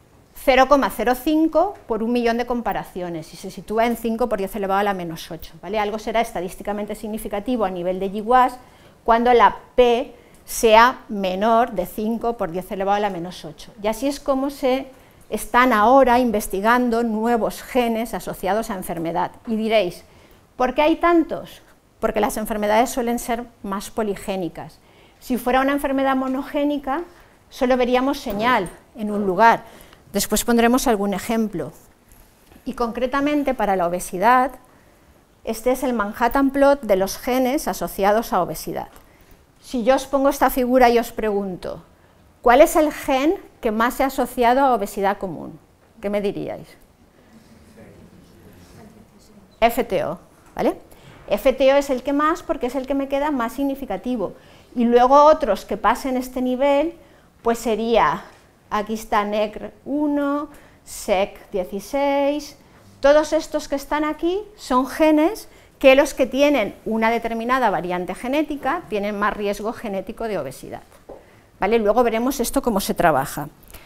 0,05 por 1.000.000 de comparaciones y se sitúa en 5 por 10 elevado a la menos 8. ¿Vale? Algo será estadísticamente significativo a nivel de GWAS cuando la P sea menor de 5 por 10 elevado a la menos 8. Y así es como se están ahora investigando nuevos genes asociados a enfermedad. Y diréis, ¿por qué hay tantos? Porque las enfermedades suelen ser más poligénicas. Si fuera una enfermedad monogénica, solo veríamos señal en un lugar. Después pondremos algún ejemplo. Y concretamente para la obesidad, este es el Manhattan Plot de los genes asociados a obesidad. Si yo os pongo esta figura y os pregunto, ¿cuál es el gen que más se ha asociado a obesidad común? ¿Qué me diríais? FTO, ¿vale? FTO es el que más porque es el que me queda más significativo. Y luego otros que pasen este nivel, pues sería, aquí está NECR1, SEC16, todos estos que están aquí son genes que los que tienen una determinada variante genética tienen más riesgo genético de obesidad. ¿Vale? Luego veremos esto cómo se trabaja.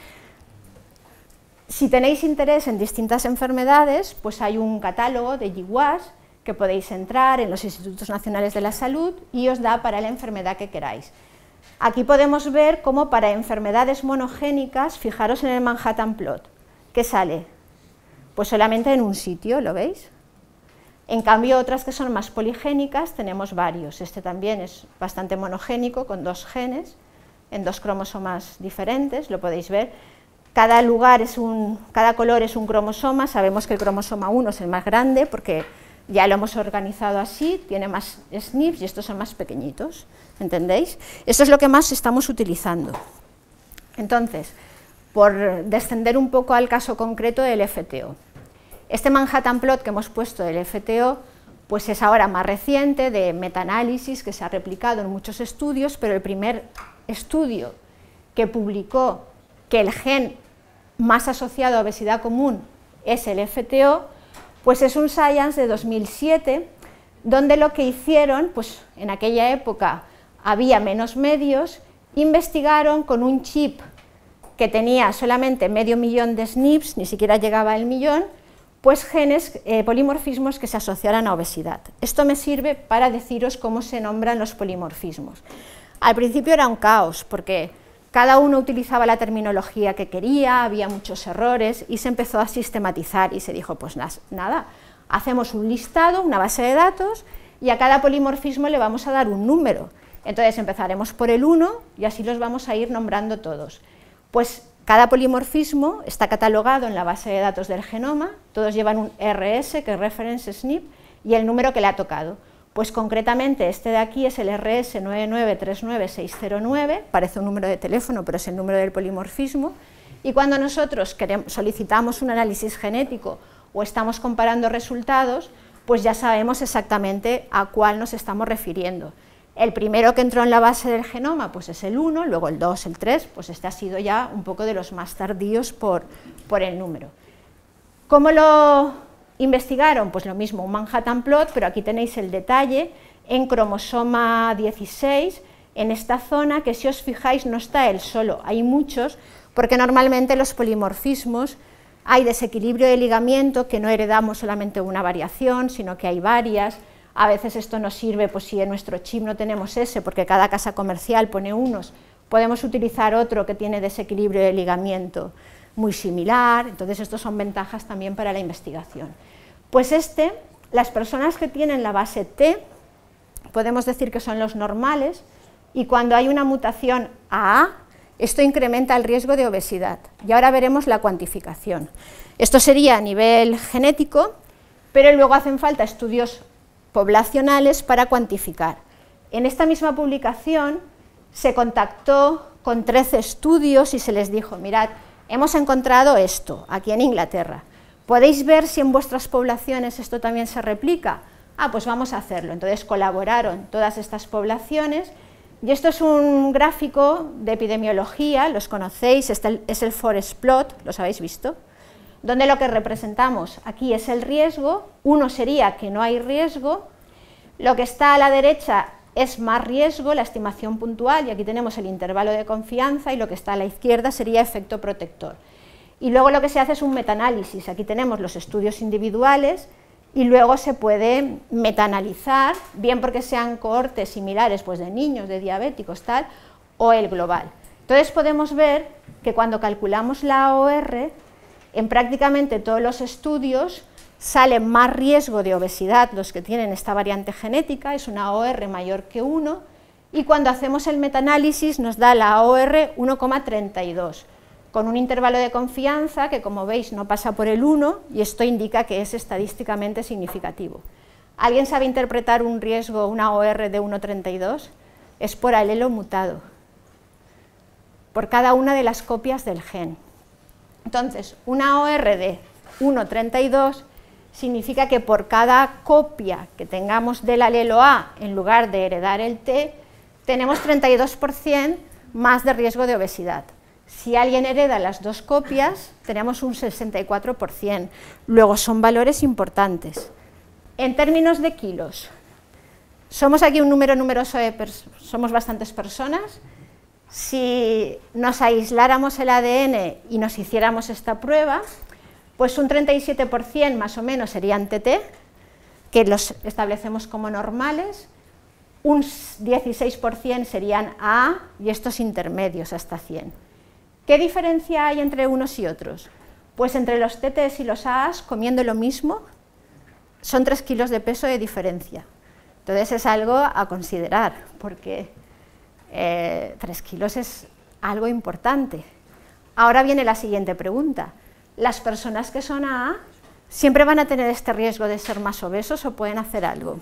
Si tenéis interés en distintas enfermedades, pues hay un catálogo de GWAS que podéis entrar en los Institutos Nacionales de la Salud y os da para la enfermedad que queráis. Aquí podemos ver cómo para enfermedades monogénicas, fijaros en el Manhattan Plot, ¿qué sale? Pues solamente en un sitio, ¿lo veis? En cambio, otras que son más poligénicas tenemos varios. Este también es bastante monogénico, con 2 genes, en 2 cromosomas diferentes, lo podéis ver. Cada color es un cromosoma, sabemos que el cromosoma 1 es el más grande porque ya lo hemos organizado así, tiene más SNPs y estos son más pequeñitos, ¿entendéis? Esto es lo que más estamos utilizando. Entonces, por descender un poco al caso concreto del FTO. Este Manhattan Plot que hemos puesto del FTO pues es ahora más reciente, de metaanálisis, que se ha replicado en muchos estudios, pero el primer estudio que publicó que el gen más asociado a obesidad común es el FTO, pues es un Science de 2007, donde lo que hicieron, pues en aquella época había menos medios, investigaron con un chip que tenía solamente 500.000 de SNPs, ni siquiera llegaba al 1.000.000, pues genes, polimorfismos que se asociaran a obesidad. Esto me sirve para deciros cómo se nombran los polimorfismos. Al principio era un caos, porque cada uno utilizaba la terminología que quería, había muchos errores y se empezó a sistematizar y se dijo, pues nada, hacemos un listado, una base de datos y a cada polimorfismo le vamos a dar un número. Entonces empezaremos por el 1 y así los vamos a ir nombrando todos. Pues cada polimorfismo está catalogado en la base de datos del genoma, todos llevan un RS, que es Reference SNP, y el número que le ha tocado. Pues concretamente este de aquí es el RS 9939609, parece un número de teléfono, pero es el número del polimorfismo, y cuando nosotros solicitamos un análisis genético o estamos comparando resultados, pues ya sabemos exactamente a cuál nos estamos refiriendo. El primero que entró en la base del genoma pues es el 1, luego el 2, el 3, pues este ha sido ya un poco de los más tardíos por el número. ¿Cómo lo investigaron? Pues lo mismo, un Manhattan plot, pero aquí tenéis el detalle en cromosoma 16, en esta zona que si os fijáis no está él solo, hay muchos, porque normalmente los polimorfismos hay desequilibrio de ligamiento, que no heredamos solamente una variación, sino que hay varias. A veces esto nos sirve, pues si en nuestro chip no tenemos ese, porque cada casa comercial pone unos, podemos utilizar otro que tiene desequilibrio de ligamiento muy similar, entonces estos son ventajas también para la investigación. Pues las personas que tienen la base T, podemos decir que son los normales, y cuando hay una mutación AA, esto incrementa el riesgo de obesidad, y ahora veremos la cuantificación. Esto sería a nivel genético, pero luego hacen falta estudios poblacionales para cuantificar. En esta misma publicación se contactó con 13 estudios y se les dijo, mirad, hemos encontrado esto aquí en Inglaterra, ¿podéis ver si en vuestras poblaciones esto también se replica? Ah, pues vamos a hacerlo. Entonces colaboraron todas estas poblaciones y esto es un gráfico de epidemiología, los conocéis, es el forest plot, ¿los habéis visto? Donde lo que representamos aquí es el riesgo, uno sería que no hay riesgo, lo que está a la derecha es más riesgo, la estimación puntual, y aquí tenemos el intervalo de confianza, y lo que está a la izquierda sería efecto protector. Y luego lo que se hace es un metaanálisis, aquí tenemos los estudios individuales, y luego se puede metaanalizar, bien porque sean cohortes similares pues de niños, de diabéticos, tal, o el global. Entonces podemos ver que cuando calculamos la AOR, en prácticamente todos los estudios sale más riesgo de obesidad los que tienen esta variante genética, es una AOR mayor que 1, y cuando hacemos el metaanálisis nos da la AOR 1,32, con un intervalo de confianza que, como veis, no pasa por el 1, y esto indica que es estadísticamente significativo. ¿Alguien sabe interpretar un riesgo, una AOR de 1,32? Es por alelo mutado, por cada una de las copias del gen. Entonces, una OR de 1,32 significa que por cada copia que tengamos del alelo A, en lugar de heredar el T, tenemos 32% más de riesgo de obesidad. Si alguien hereda las dos copias, tenemos un 64%. Luego son valores importantes. En términos de kilos, somos aquí un número numeroso somos bastantes personas. Si nos aisláramos el ADN y nos hiciéramos esta prueba, pues un 37% más o menos serían TT, que los establecemos como normales, un 16% serían AA y estos intermedios hasta 100. ¿Qué diferencia hay entre unos y otros? Pues entre los TTs y los AAs, comiendo lo mismo, son 3 kilos de peso de diferencia. Entonces es algo a considerar, porque 3 kilos es algo importante. Ahora viene la siguiente pregunta. ¿Las personas que son AA siempre van a tener este riesgo de ser más obesos o pueden hacer algo?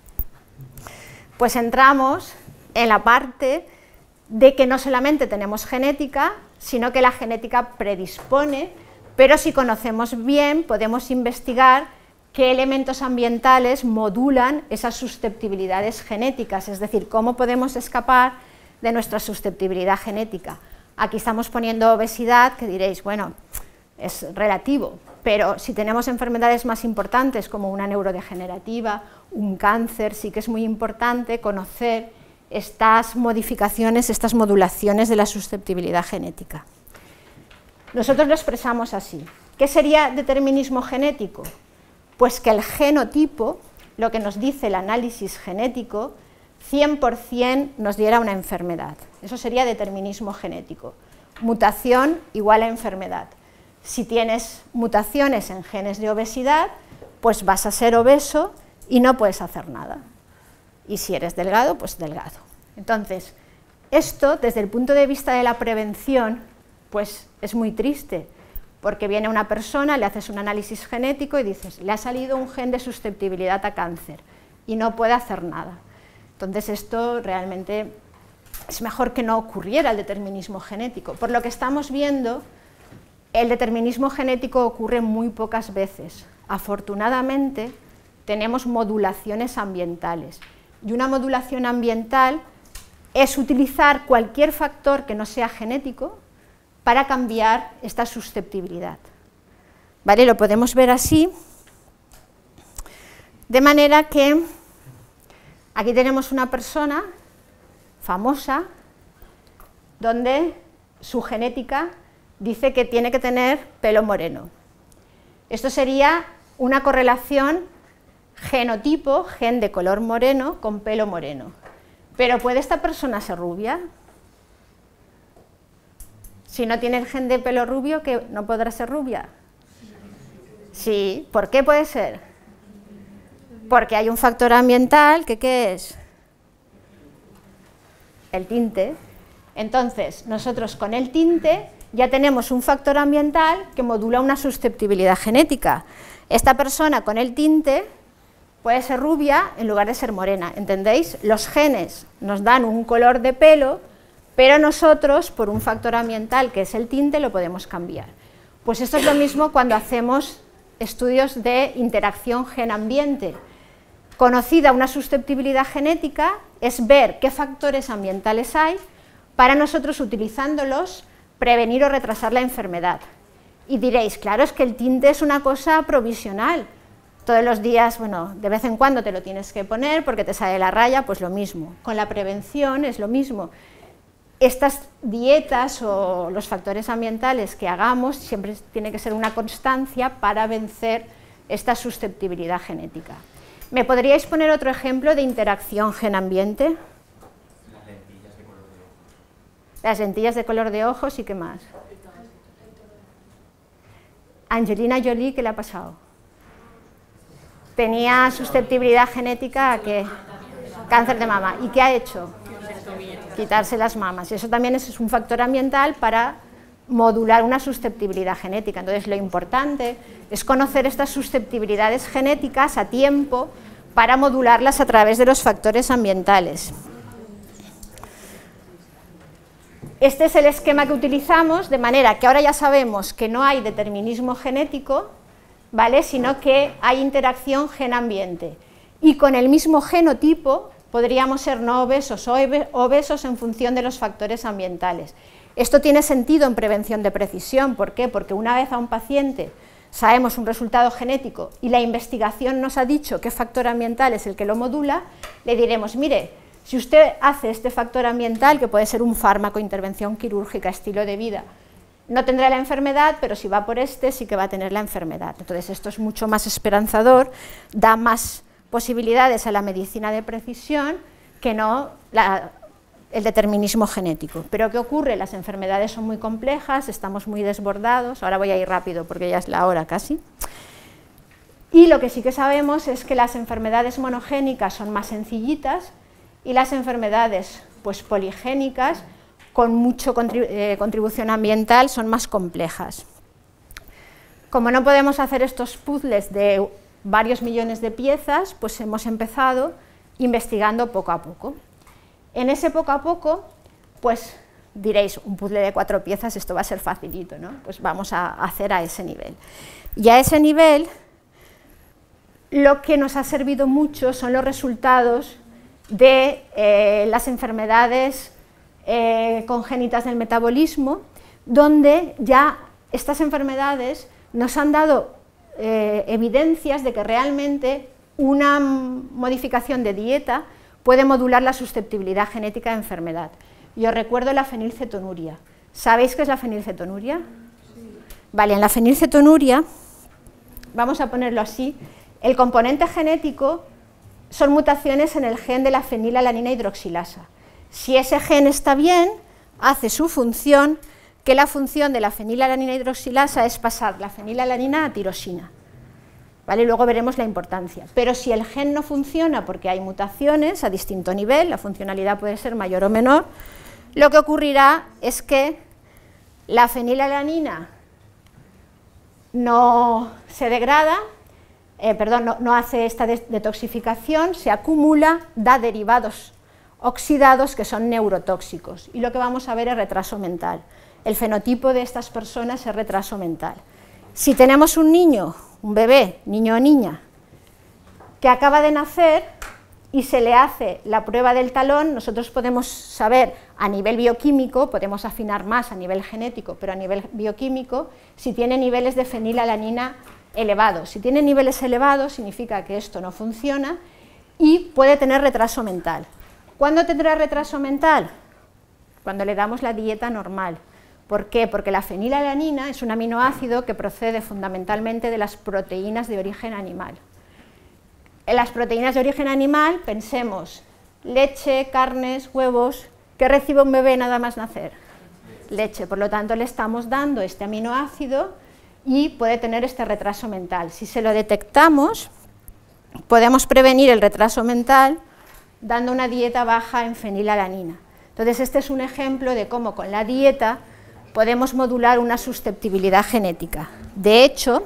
Pues entramos en la parte de que no solamente tenemos genética, sino que la genética predispone, pero si conocemos bien podemos investigar qué elementos ambientales modulan esas susceptibilidades genéticas, es decir, cómo podemos escapar de nuestra susceptibilidad genética. Aquí estamos poniendo obesidad, que diréis, bueno, es relativo, pero si tenemos enfermedades más importantes como una neurodegenerativa, un cáncer, sí que es muy importante conocer estas modificaciones, estas modulaciones de la susceptibilidad genética. Nosotros lo expresamos así. ¿Qué sería determinismo genético? Pues que el genotipo, lo que nos dice el análisis genético, 100% nos diera una enfermedad. Eso sería determinismo genético. Mutación igual a enfermedad. Si tienes mutaciones en genes de obesidad, pues vas a ser obeso y no puedes hacer nada. Y si eres delgado, pues delgado. Entonces, esto, desde el punto de vista de la prevención, pues es muy triste, porque viene una persona, le haces un análisis genético y dices, le ha salido un gen de susceptibilidad a cáncer y no puede hacer nada. Entonces, esto realmente es mejor que no ocurriera el determinismo genético. Por lo que estamos viendo, el determinismo genético ocurre muy pocas veces. Afortunadamente, tenemos modulaciones ambientales. Y una modulación ambiental es utilizar cualquier factor que no sea genético para cambiar esta susceptibilidad. ¿Vale? Lo podemos ver así, de manera que aquí tenemos una persona famosa donde su genética dice que tiene que tener pelo moreno. Esto sería una correlación genotipo, gen de color moreno con pelo moreno. Pero ¿puede esta persona ser rubia? Si no tiene el gen de pelo rubio, ¿qué no podrá ser rubia? Sí, ¿por qué puede ser? Porque hay un factor ambiental que ¿qué es? El tinte. Entonces, nosotros con el tinte ya tenemos un factor ambiental que modula una susceptibilidad genética. Esta persona con el tinte puede ser rubia en lugar de ser morena, ¿entendéis? Los genes nos dan un color de pelo, pero nosotros, por un factor ambiental que es el tinte, lo podemos cambiar. Pues esto es lo mismo cuando hacemos estudios de interacción gen-ambiente. Conocida una susceptibilidad genética es ver qué factores ambientales hay para nosotros, utilizándolos, prevenir o retrasar la enfermedad. Y diréis, claro, es que el tinte es una cosa provisional. Todos los días, bueno, de vez en cuando te lo tienes que poner porque te sale la raya, pues lo mismo. Con la prevención es lo mismo. Estas dietas o los factores ambientales que hagamos siempre tiene que ser una constancia para vencer esta susceptibilidad genética. ¿Me podríais poner otro ejemplo de interacción gen-ambiente? Las lentillas de color de ojos. Las lentillas de color de ojos y qué más. Angelina Jolie, ¿qué le ha pasado? Tenía susceptibilidad genética a ¿qué? Cáncer de mama. ¿Y qué ha hecho? Quitarse las mamas. Y eso también es un factor ambiental para modular una susceptibilidad genética. Entonces, lo importante es conocer estas susceptibilidades genéticas a tiempo para modularlas a través de los factores ambientales. Este es el esquema que utilizamos, de manera que ahora ya sabemos que no hay determinismo genético, ¿vale?, sino que hay interacción gen-ambiente. Y con el mismo genotipo podríamos ser no obesos o obesos en función de los factores ambientales. Esto tiene sentido en prevención de precisión. ¿Por qué? Porque una vez a un paciente sabemos un resultado genético y la investigación nos ha dicho qué factor ambiental es el que lo modula, le diremos, mire, si usted hace este factor ambiental, que puede ser un fármaco, intervención quirúrgica, estilo de vida, no tendrá la enfermedad, pero si va por este sí que va a tener la enfermedad. Entonces esto es mucho más esperanzador, da más posibilidades a la medicina de precisión que no el determinismo genético. Pero ¿qué ocurre? Las enfermedades son muy complejas, estamos muy desbordados, ahora voy a ir rápido porque ya es la hora casi. Y lo que sí que sabemos es que las enfermedades monogénicas son más sencillitas y las enfermedades pues, poligénicas con mucha contribución ambiental son más complejas. Como no podemos hacer estos puzzles de varios millones de piezas, pues hemos empezado investigando poco a poco. En ese poco a poco, pues diréis, un puzzle de 4 piezas, esto va a ser facilito, ¿no? Pues vamos a hacer a ese nivel. Y a ese nivel, lo que nos ha servido mucho son los resultados de las enfermedades congénitas del metabolismo, donde ya estas enfermedades nos han dado evidencias de que realmente una modificación de dieta puede modular la susceptibilidad genética de enfermedad. Yo recuerdo la fenilcetonuria. ¿Sabéis qué es la fenilcetonuria? Sí. Vale, en la fenilcetonuria, vamos a ponerlo así, el componente genético son mutaciones en el gen de la fenilalanina hidroxilasa. Si ese gen está bien, hace su función, que la función de la fenilalanina hidroxilasa es pasar la fenilalanina a tirosina. ¿Vale? Luego veremos la importancia. Pero si el gen no funciona porque hay mutaciones a distinto nivel, la funcionalidad puede ser mayor o menor, lo que ocurrirá es que la fenilalanina no se degrada, no hace esta detoxificación, se acumula, da derivados oxidados que son neurotóxicos. Y lo que vamos a ver es retraso mental. El fenotipo de estas personas es retraso mental. Si tenemos un niño, un bebé, niño o niña, que acaba de nacer y se le hace la prueba del talón, nosotros podemos saber a nivel bioquímico, podemos afinar más a nivel genético, pero a nivel bioquímico, si tiene niveles de fenilalanina elevados. Si tiene niveles elevados, significa que esto no funciona y puede tener retraso mental. ¿Cuándo tendrá retraso mental? Cuando le damos la dieta normal. ¿Por qué? Porque la fenilalanina es un aminoácido que procede fundamentalmente de las proteínas de origen animal. En las proteínas de origen animal, pensemos, leche, carnes, huevos, ¿qué recibe un bebé nada más nacer? Leche, por lo tanto le estamos dando este aminoácido y puede tener este retraso mental. Si se lo detectamos, podemos prevenir el retraso mental dando una dieta baja en fenilalanina. Entonces este es un ejemplo de cómo con la dieta podemos modular una susceptibilidad genética. De hecho,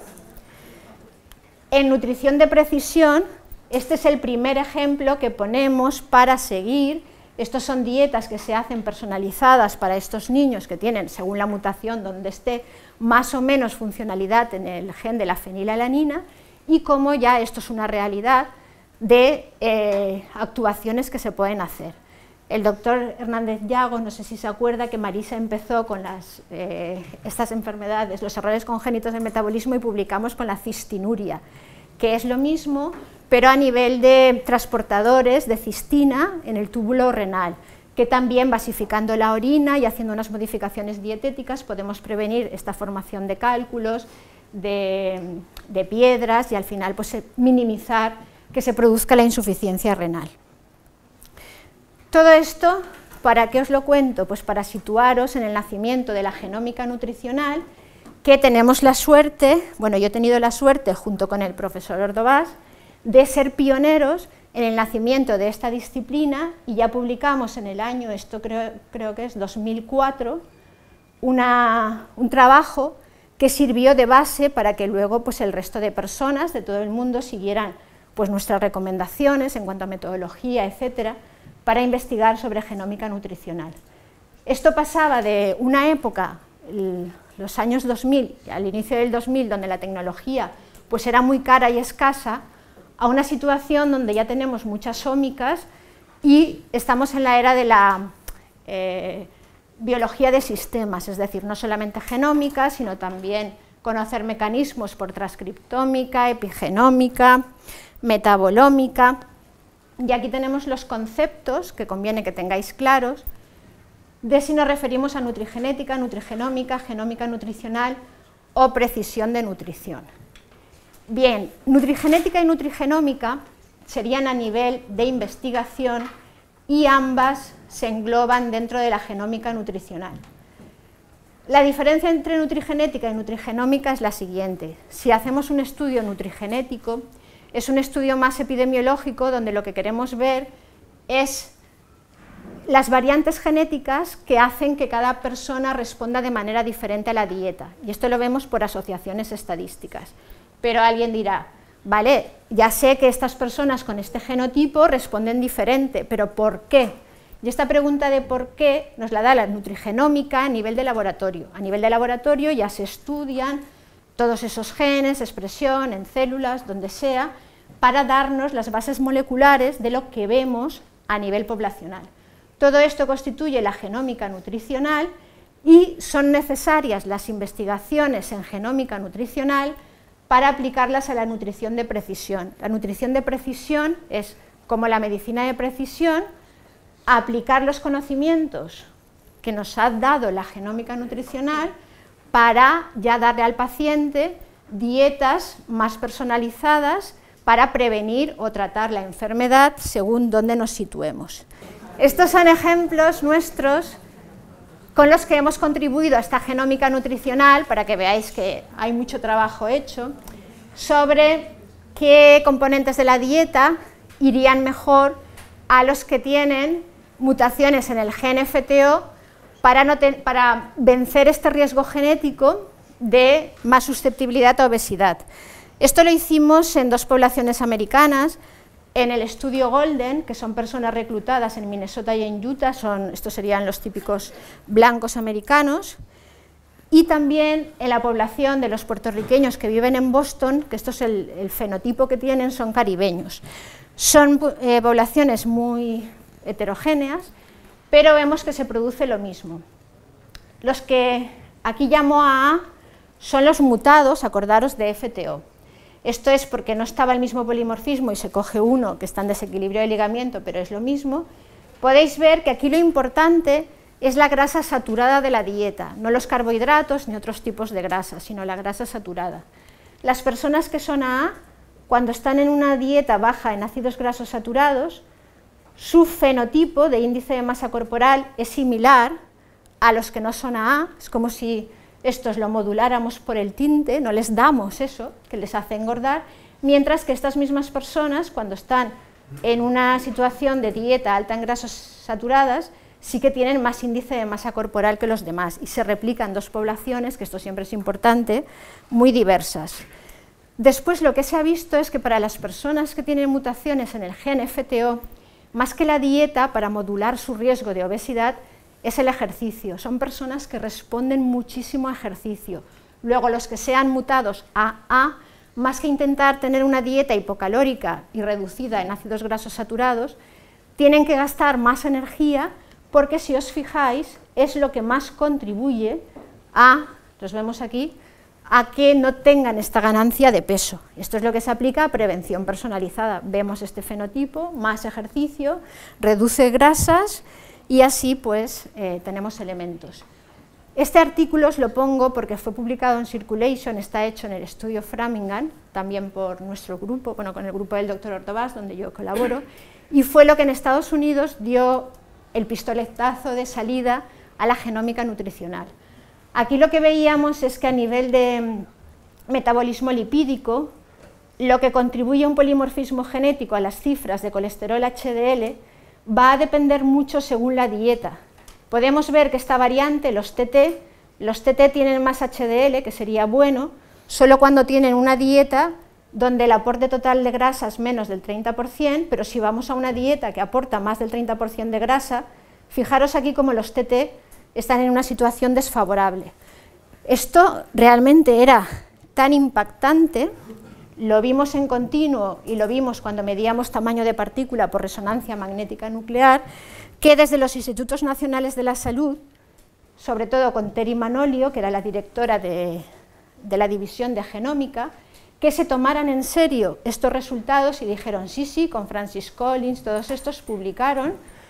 en nutrición de precisión, este es el primer ejemplo que ponemos para seguir. Estos son dietas que se hacen personalizadas para estos niños que tienen, según la mutación donde esté, más o menos funcionalidad en el gen de la fenilalanina, y cómo ya esto es una realidad de actuaciones que se pueden hacer. El doctor Hernández Llago, no sé si se acuerda que Marisa empezó con estas enfermedades, los errores congénitos del metabolismo, y publicamos con la cistinuria, que es lo mismo, pero a nivel de transportadores de cistina en el túbulo renal, que también basificando la orina y haciendo unas modificaciones dietéticas podemos prevenir esta formación de cálculos, de piedras, y al final pues, minimizar que se produzca la insuficiencia renal. Todo esto, ¿para qué os lo cuento? Pues para situaros en el nacimiento de la genómica nutricional, que tenemos la suerte, bueno, yo he tenido la suerte junto con el profesor Ordovás, de ser pioneros en el nacimiento de esta disciplina, y ya publicamos en el año, esto creo que es 2004, un trabajo que sirvió de base para que luego pues, el resto de personas de todo el mundo siguieran pues, nuestras recomendaciones en cuanto a metodología, etcétera, para investigar sobre genómica nutricional. Esto pasaba de una época, los años 2000, al inicio del 2000, donde la tecnología pues, era muy cara y escasa, a una situación donde ya tenemos muchas ómicas y estamos en la era de la biología de sistemas, es decir, no solamente genómica, sino también conocer mecanismos por transcriptómica, epigenómica, metabolómica. Y aquí tenemos los conceptos que conviene que tengáis claros de si nos referimos a nutrigenética, nutrigenómica, genómica nutricional o precisión de nutrición. Bien, nutrigenética y nutrigenómica serían a nivel de investigación y ambas se engloban dentro de la genómica nutricional. La diferencia entre nutrigenética y nutrigenómica es la siguiente. Si hacemos un estudio nutrigenético, es un estudio más epidemiológico donde lo que queremos ver es las variantes genéticas que hacen que cada persona responda de manera diferente a la dieta. Y esto lo vemos por asociaciones estadísticas. Pero alguien dirá, vale, ya sé que estas personas con este genotipo responden diferente, pero ¿por qué? Y esta pregunta de por qué nos la da la nutrigenómica a nivel de laboratorio. A nivel de laboratorio ya se estudian todos esos genes, expresión en células, donde sea, para darnos las bases moleculares de lo que vemos a nivel poblacional. Todo esto constituye la genómica nutricional y son necesarias las investigaciones en genómica nutricional para aplicarlas a la nutrición de precisión. La nutrición de precisión es, como la medicina de precisión, aplicar los conocimientos que nos ha dado la genómica nutricional para ya darle al paciente dietas más personalizadas para prevenir o tratar la enfermedad según dónde nos situemos. Estos son ejemplos nuestros con los que hemos contribuido a esta genómica nutricional, para que veáis que hay mucho trabajo hecho, sobre qué componentes de la dieta irían mejor a los que tienen mutaciones en el gen FTO para vencer este riesgo genético de más susceptibilidad a obesidad. Esto lo hicimos en 2 poblaciones americanas, en el estudio Golden, que son personas reclutadas en Minnesota y en Utah, estos serían los típicos blancos americanos, y también en la población de los puertorriqueños que viven en Boston, que esto es el fenotipo que tienen, son caribeños. Son poblaciones muy heterogéneas, pero vemos que se produce lo mismo. Los que aquí llamo AA son los mutados, acordaros, de FTO. Esto es porque no estaba el mismo polimorfismo y se coge uno que está en desequilibrio de ligamiento, pero es lo mismo. Podéis ver que aquí lo importante es la grasa saturada de la dieta, no los carbohidratos ni otros tipos de grasa, sino la grasa saturada. Las personas que son AA, cuando están en una dieta baja en ácidos grasos saturados, su fenotipo de índice de masa corporal es similar a los que no son AA, es como si estos lo moduláramos por el tinte, no les damos eso, que les hace engordar, mientras que estas mismas personas, cuando están en una situación de dieta alta en grasas saturadas, sí que tienen más índice de masa corporal que los demás, y se replican 2 poblaciones, que esto siempre es importante, muy diversas. Después lo que se ha visto es que para las personas que tienen mutaciones en el gen FTO, más que la dieta para modular su riesgo de obesidad, es el ejercicio. Son personas que responden muchísimo a ejercicio. Luego, los que sean mutados AA, más que intentar tener una dieta hipocalórica y reducida en ácidos grasos saturados, tienen que gastar más energía porque, si os fijáis, es lo que más contribuye a, los vemos aquí, a que no tengan esta ganancia de peso. Esto es lo que se aplica a prevención personalizada. Vemos este fenotipo, más ejercicio, reduce grasas, y así pues tenemos elementos. Este artículo os lo pongo porque fue publicado en Circulation, está hecho en el estudio Framingham, también por nuestro grupo, bueno, con el grupo del Dr. Ortobás, donde yo colaboro, y fue lo que en Estados Unidos dio el pistoletazo de salida a la genómica nutricional. Aquí lo que veíamos es que a nivel de metabolismo lipídico, lo que contribuye a un polimorfismo genético a las cifras de colesterol HDL va a depender mucho según la dieta. Podemos ver que esta variante, los TT tienen más HDL, que sería bueno, solo cuando tienen una dieta donde el aporte total de grasa es menos del 30%, pero si vamos a una dieta que aporta más del 30% de grasa, fijaros aquí como los TT están en una situación desfavorable. Esto realmente era tan impactante, lo vimos en continuo y lo vimos cuando medíamos tamaño de partícula por resonancia magnética nuclear, que desde los Institutos Nacionales de la Salud, sobre todo con Terry Manolio, que era la directora de la división de genómica, que se tomaran en serio estos resultados y dijeron sí, con Francis Collins, todos estos publicaron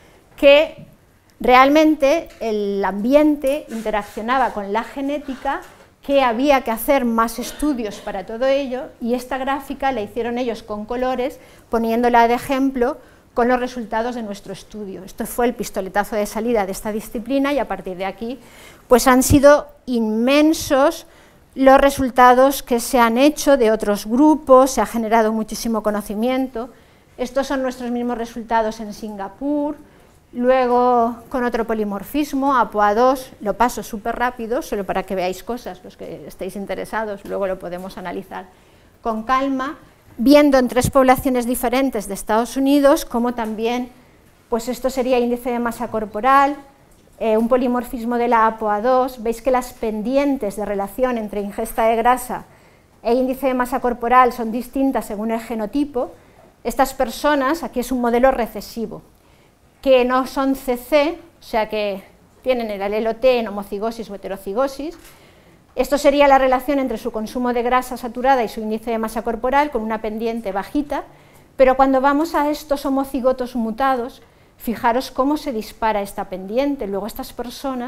que realmente el ambiente interaccionaba con la genética, que había que hacer más estudios para todo ello, y esta gráfica la hicieron ellos con colores, poniéndola de ejemplo con los resultados de nuestro estudio. Esto fue el pistoletazo de salida de esta disciplina, y a partir de aquí pues han sido inmensos los resultados que se han hecho de otros grupos, se ha generado muchísimo conocimiento. Estos son nuestros mismos resultados en Singapur. Luego, con otro polimorfismo, APOA2, lo paso súper rápido, solo para que veáis cosas, los que estéis interesados, luego lo podemos analizar con calma, viendo en 3 poblaciones diferentes de Estados Unidos, como también, pues esto sería índice de masa corporal, un polimorfismo de la APOA2, veis que las pendientes de relación entre ingesta de grasa e índice de masa corporal son distintas según el genotipo. Estas personas, aquí es un modelo recesivo, que no son CC, o sea que tienen el alelo T en homocigosis o heterocigosis. Esto sería la relación entre su consumo de grasa saturada y su índice de masa corporal, con una pendiente bajita, pero cuando vamos a estos homocigotos mutados, fijaros cómo se dispara esta pendiente. Luego estas personas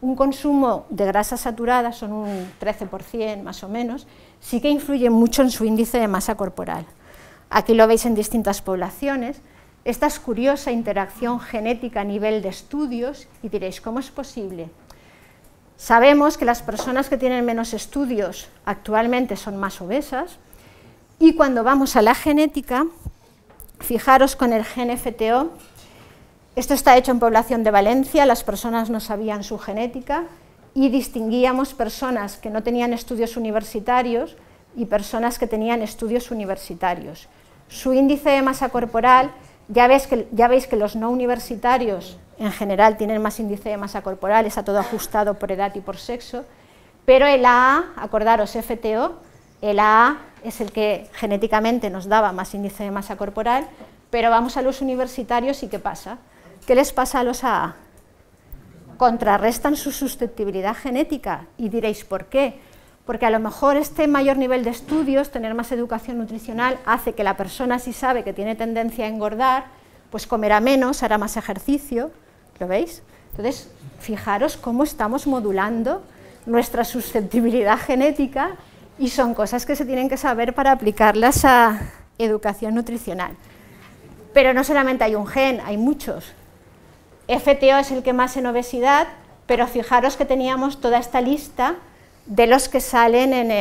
un consumo de grasas saturadas, son un 13% más o menos, sí que influye mucho en su índice de masa corporal. Aquí lo veis en distintas poblaciones. Esta es curiosa interacción genética a nivel de estudios, y diréis, ¿cómo es posible? Sabemos que las personas que tienen menos estudios actualmente son más obesas, y cuando vamos a la genética, fijaros con el gen FTO, esto está hecho en población de Valencia, las personas no sabían su genética y distinguíamos personas que no tenían estudios universitarios y personas que tenían estudios universitarios. Su índice de masa corporal, ya veis que los no universitarios en general tienen más índice de masa corporal, está todo ajustado por edad y por sexo, pero el AA, acordaros, FTO, el AA es el que genéticamente nos daba más índice de masa corporal, pero vamos a los universitarios y ¿qué pasa? ¿Qué les pasa a los AA? Contrarrestan su susceptibilidad genética, y diréis, ¿por qué? Porque a lo mejor este mayor nivel de estudios, tener más educación nutricional, hace que la persona, si sabe que tiene tendencia a engordar, pues comerá menos, hará más ejercicio, ¿lo veis? Entonces, fijaros cómo estamos modulando nuestra susceptibilidad genética, y son cosas que se tienen que saber para aplicarlas a educación nutricional. Pero no solamente hay un gen, hay muchos. FTO es el que más en obesidad, pero fijaros que teníamos toda esta lista de los que salen en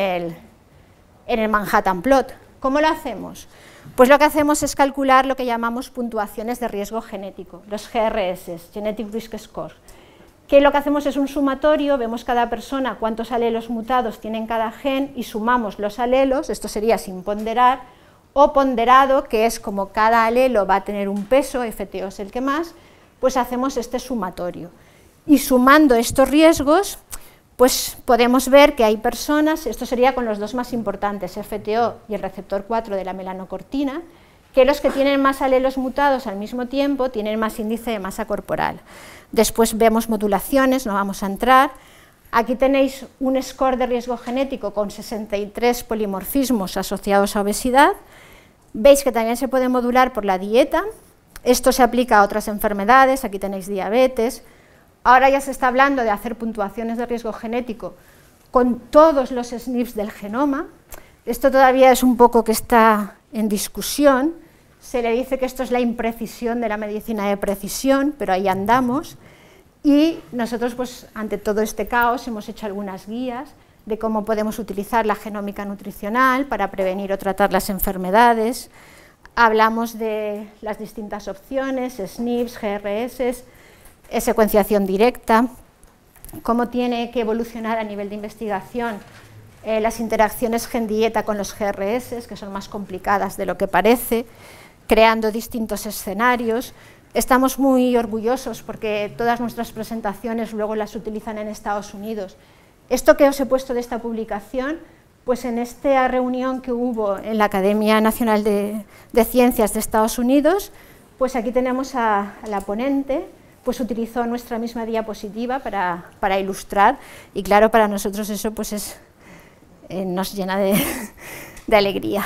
el Manhattan Plot. ¿Cómo lo hacemos? Pues lo que hacemos es calcular lo que llamamos puntuaciones de riesgo genético, los GRS, Genetic Risk Score, que lo que hacemos es un sumatorio, vemos cada persona cuántos alelos mutados tiene en cada gen y sumamos los alelos, esto sería sin ponderar, o ponderado, que es como cada alelo va a tener un peso, FTO es el que más, pues hacemos este sumatorio. Y sumando estos riesgos, pues podemos ver que hay personas, esto sería con los dos más importantes, FTO y el receptor 4 de la melanocortina, que los que tienen más alelos mutados al mismo tiempo tienen más índice de masa corporal. Después vemos modulaciones, no vamos a entrar. Aquí tenéis un score de riesgo genético con 63 polimorfismos asociados a obesidad. Veis que también se puede modular por la dieta. Esto se aplica a otras enfermedades, aquí tenéis diabetes. Ahora ya se está hablando de hacer puntuaciones de riesgo genético con todos los SNPs del genoma. Esto todavía es un poco que está en discusión. Se le dice que esto es la imprecisión de la medicina de precisión, pero ahí andamos. Y nosotros, pues, ante todo este caos, hemos hecho algunas guías de cómo podemos utilizar la genómica nutricional para prevenir o tratar las enfermedades. Hablamos de las distintas opciones, SNPs, GRS, secuenciación directa, cómo tiene que evolucionar a nivel de investigación las interacciones gen-dieta con los GRS, que son más complicadas de lo que parece, creando distintos escenarios. Estamos muy orgullosos porque todas nuestras presentaciones luego las utilizan en Estados Unidos. Esto que os he puesto de esta publicación, pues en esta reunión que hubo en la Academia Nacional de Ciencias de Estados Unidos, pues aquí tenemos a la ponente, pues utilizó nuestra misma diapositiva para ilustrar, y claro, para nosotros eso pues nos llena de alegría.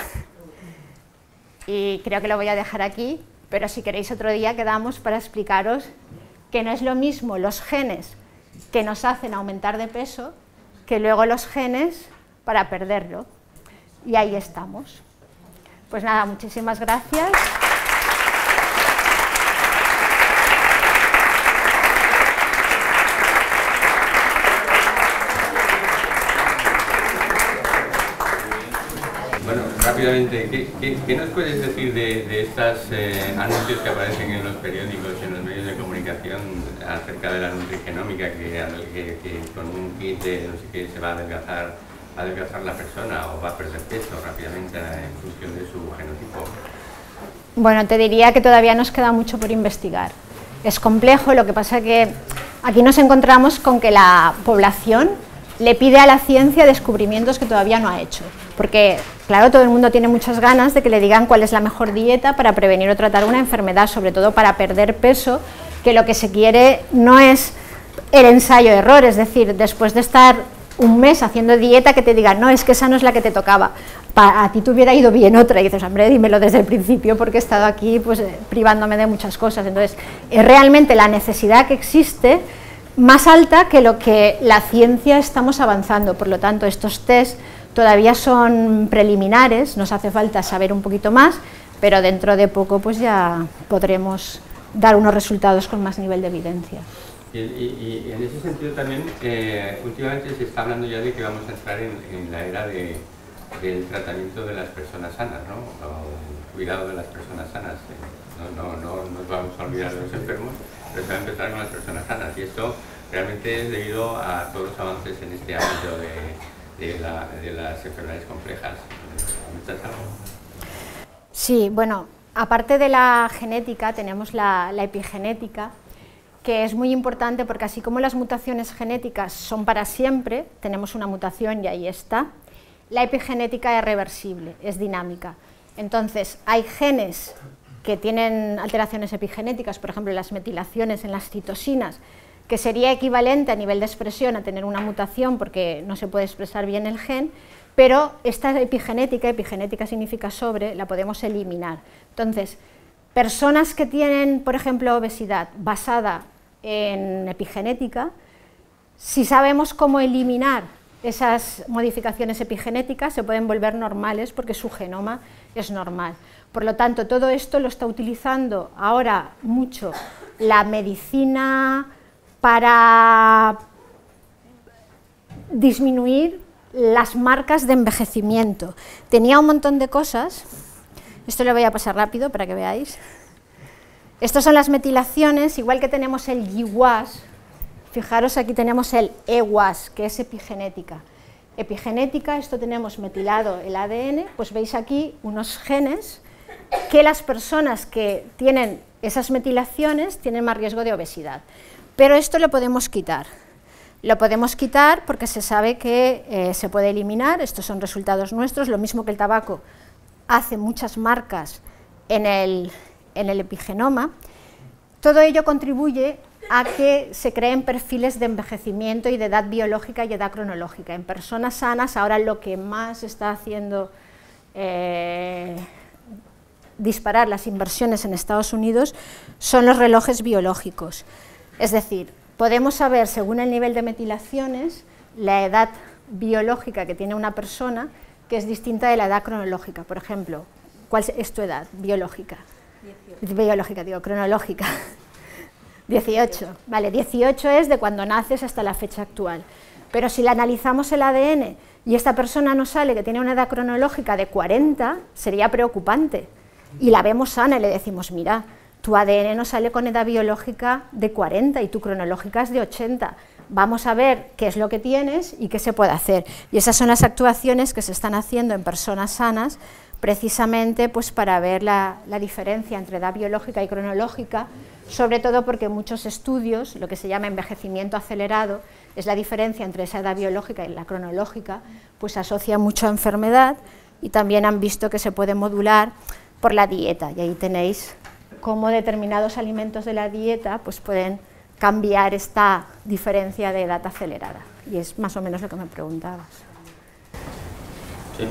Y creo que lo voy a dejar aquí, pero si queréis otro día quedamos para explicaros que no es lo mismo los genes que nos hacen aumentar de peso que luego los genes para perderlo. Y ahí estamos. Pues nada, muchísimas gracias. Bueno, rápidamente, ¿qué nos puedes decir de estos anuncios que aparecen en los periódicos, en los medios de comunicación acerca de la nutrigenómica, que con un kit de no sé qué se va a adelgazar la persona o va a perder peso rápidamente en función de su genotipo? Bueno, te diría que todavía nos queda mucho por investigar. Es complejo, lo que pasa que aquí nos encontramos con que la población le pide a la ciencia descubrimientos que todavía no ha hecho, porque claro, todo el mundo tiene muchas ganas de que le digan cuál es la mejor dieta para prevenir o tratar una enfermedad, sobre todo para perder peso, que lo que se quiere no es el ensayo-error, es decir, después de estar un mes haciendo dieta que te digan, no, es que esa no es la que te tocaba, a ti te hubiera ido bien otra, y dices, hombre, dímelo desde el principio porque he estado aquí pues privándome de muchas cosas. Entonces, es realmente la necesidad que existe más alta que lo que la ciencia estamos avanzando. Por lo tanto, estos test todavía son preliminares, nos hace falta saber un poquito más, pero dentro de poco pues ya podremos dar unos resultados con más nivel de evidencia. Y en ese sentido también, últimamente se está hablando ya de que vamos a entrar en la era del tratamiento de las personas sanas, ¿no? O el cuidado de las personas sanas. No nos vamos a olvidar de los enfermos, pero se va a empezar con las personas sanas. Y esto realmente es debido a todos los avances en este ámbito de las enfermedades complejas. ¿Comentas algo? Sí, bueno, aparte de la genética tenemos la epigenética, que es muy importante porque así como las mutaciones genéticas son para siempre, tenemos una mutación y ahí está, la epigenética es reversible, es dinámica. Entonces, hay genes que tienen alteraciones epigenéticas, por ejemplo, las metilaciones en las citosinas, que sería equivalente a nivel de expresión a tener una mutación porque no se puede expresar bien el gen, pero esta epigenética significa sobre, la podemos eliminar. Entonces, personas que tienen, por ejemplo, obesidad basada en epigenética, si sabemos cómo eliminar esas modificaciones epigenéticas, se pueden volver normales porque su genoma es normal. Por lo tanto, todo esto lo está utilizando ahora mucho la medicina para disminuir las marcas de envejecimiento. Tenía un montón de cosas, esto lo voy a pasar rápido para que veáis. Estas son las metilaciones, igual que tenemos el GWAS, fijaros aquí tenemos el EWAS, que es epigenética. Epigenética, esto tenemos metilado el ADN, pues veis aquí unos genes que las personas que tienen esas metilaciones tienen más riesgo de obesidad. Pero esto lo podemos quitar. Lo podemos quitar porque se sabe que se puede eliminar, estos son resultados nuestros, lo mismo que el tabaco hace muchas marcas en el epigenoma. Todo ello contribuye a que se creen perfiles de envejecimiento y de edad biológica y edad cronológica. En personas sanas ahora lo que más está haciendo disparar las inversiones en Estados Unidos son los relojes biológicos. Es decir, podemos saber según el nivel de metilaciones la edad biológica que tiene una persona que es distinta de la edad cronológica. Por ejemplo, ¿cuál es tu edad biológica? 18. Biológica, digo, cronológica. 18, vale, 18 es de cuando naces hasta la fecha actual. Pero si le analizamos el ADN y esta persona nos sale que tiene una edad cronológica de 40, sería preocupante. Y la vemos sana y le decimos, mira, tu ADN nos sale con edad biológica de 40 y tu cronológica es de 80. Vamos a ver qué es lo que tienes y qué se puede hacer. Y esas son las actuaciones que se están haciendo en personas sanas, precisamente pues para ver la diferencia entre edad biológica y cronológica, sobre todo porque muchos estudios, lo que se llama envejecimiento acelerado, es la diferencia entre esa edad biológica y la cronológica, pues se asocia mucho a enfermedad y también han visto que se puede modular por la dieta. Y ahí tenéis cómo determinados alimentos de la dieta pues pueden cambiar esta diferencia de edad acelerada. Y es más o menos lo que me preguntabas. Sí.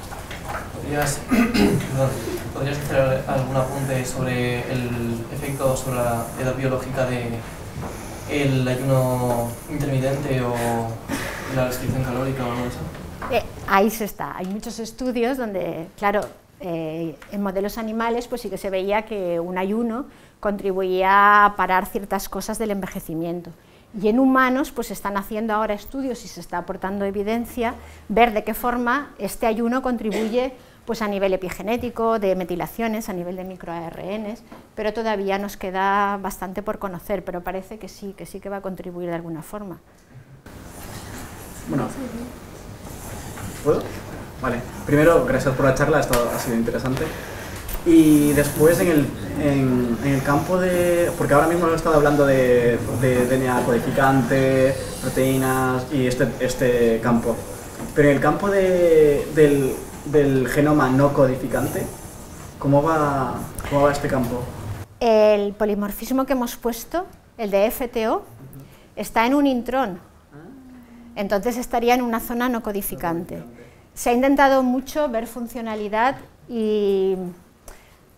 ¿Podrías hacer algún apunte sobre el efecto sobre la edad biológica del ayuno intermitente o la restricción calórica o algo de eso? Ahí se está. Hay muchos estudios donde, claro, en modelos animales pues sí que se veía que un ayuno contribuía a parar ciertas cosas del envejecimiento. Y en humanos pues se están haciendo ahora estudios y se está aportando evidencia, ver de qué forma este ayuno contribuye pues a nivel epigenético, de metilaciones, a nivel de microARNs, pero todavía nos queda bastante por conocer, pero parece que sí que va a contribuir de alguna forma. Bueno, ¿puedo? Vale, primero, gracias por la charla, ha sido interesante. Y después en el campo de... porque ahora mismo hemos estado hablando de DNA codificante, proteínas y este campo. Pero en el campo del genoma no codificante, ¿cómo va este campo? El polimorfismo que hemos puesto, el de FTO, está en un intrón. Entonces estaría en una zona no codificante. Se ha intentado mucho ver funcionalidad y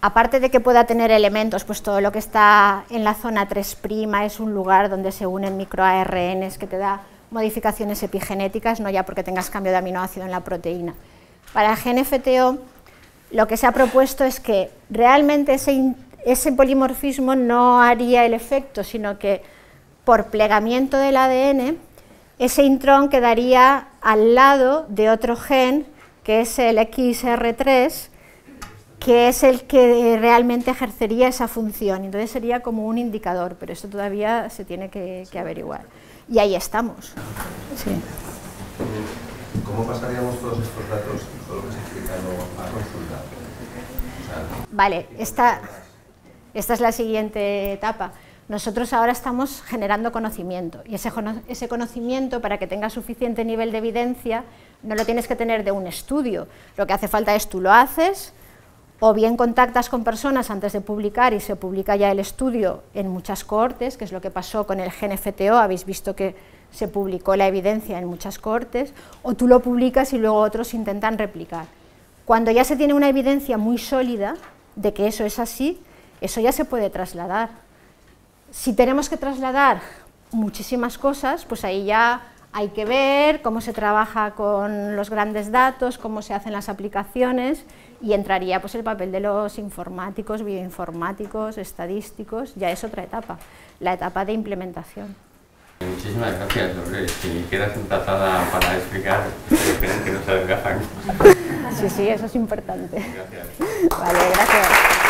aparte de que pueda tener elementos, pues todo lo que está en la zona 3' es un lugar donde se unen microARNs que te da modificaciones epigenéticas, no ya porque tengas cambio de aminoácido en la proteína. Para el gen FTO, lo que se ha propuesto es que realmente ese polimorfismo no haría el efecto, sino que por plegamiento del ADN, ese intrón quedaría al lado de otro gen, que es el XR3, que es el que realmente ejercería esa función. Entonces sería como un indicador, pero esto todavía se tiene que averiguar. Y ahí estamos. Sí. ¿Cómo pasaríamos todos estos datos, todo lo que se ha explicado, a consulta? Vale, esta es la siguiente etapa. Nosotros ahora estamos generando conocimiento, y ese conocimiento, para que tenga suficiente nivel de evidencia, no lo tienes que tener de un estudio. Lo que hace falta es tú lo haces, o bien contactas con personas antes de publicar y se publica ya el estudio en muchas cohortes, que es lo que pasó con el gen FTO, habéis visto que se publicó la evidencia en muchas cohortes, o tú lo publicas y luego otros intentan replicar. Cuando ya se tiene una evidencia muy sólida de que eso es así, eso ya se puede trasladar. Si tenemos que trasladar muchísimas cosas, pues ahí ya hay que ver cómo se trabaja con los grandes datos, cómo se hacen las aplicaciones, y entraría pues el papel de los informáticos, bioinformáticos, estadísticos, ya es otra etapa, la etapa de implementación. Muchísimas gracias, Lourdes. Si quedas emplazada para explicar, esperen que no se adelgazan. Sí, eso es importante. Gracias. Vale, gracias.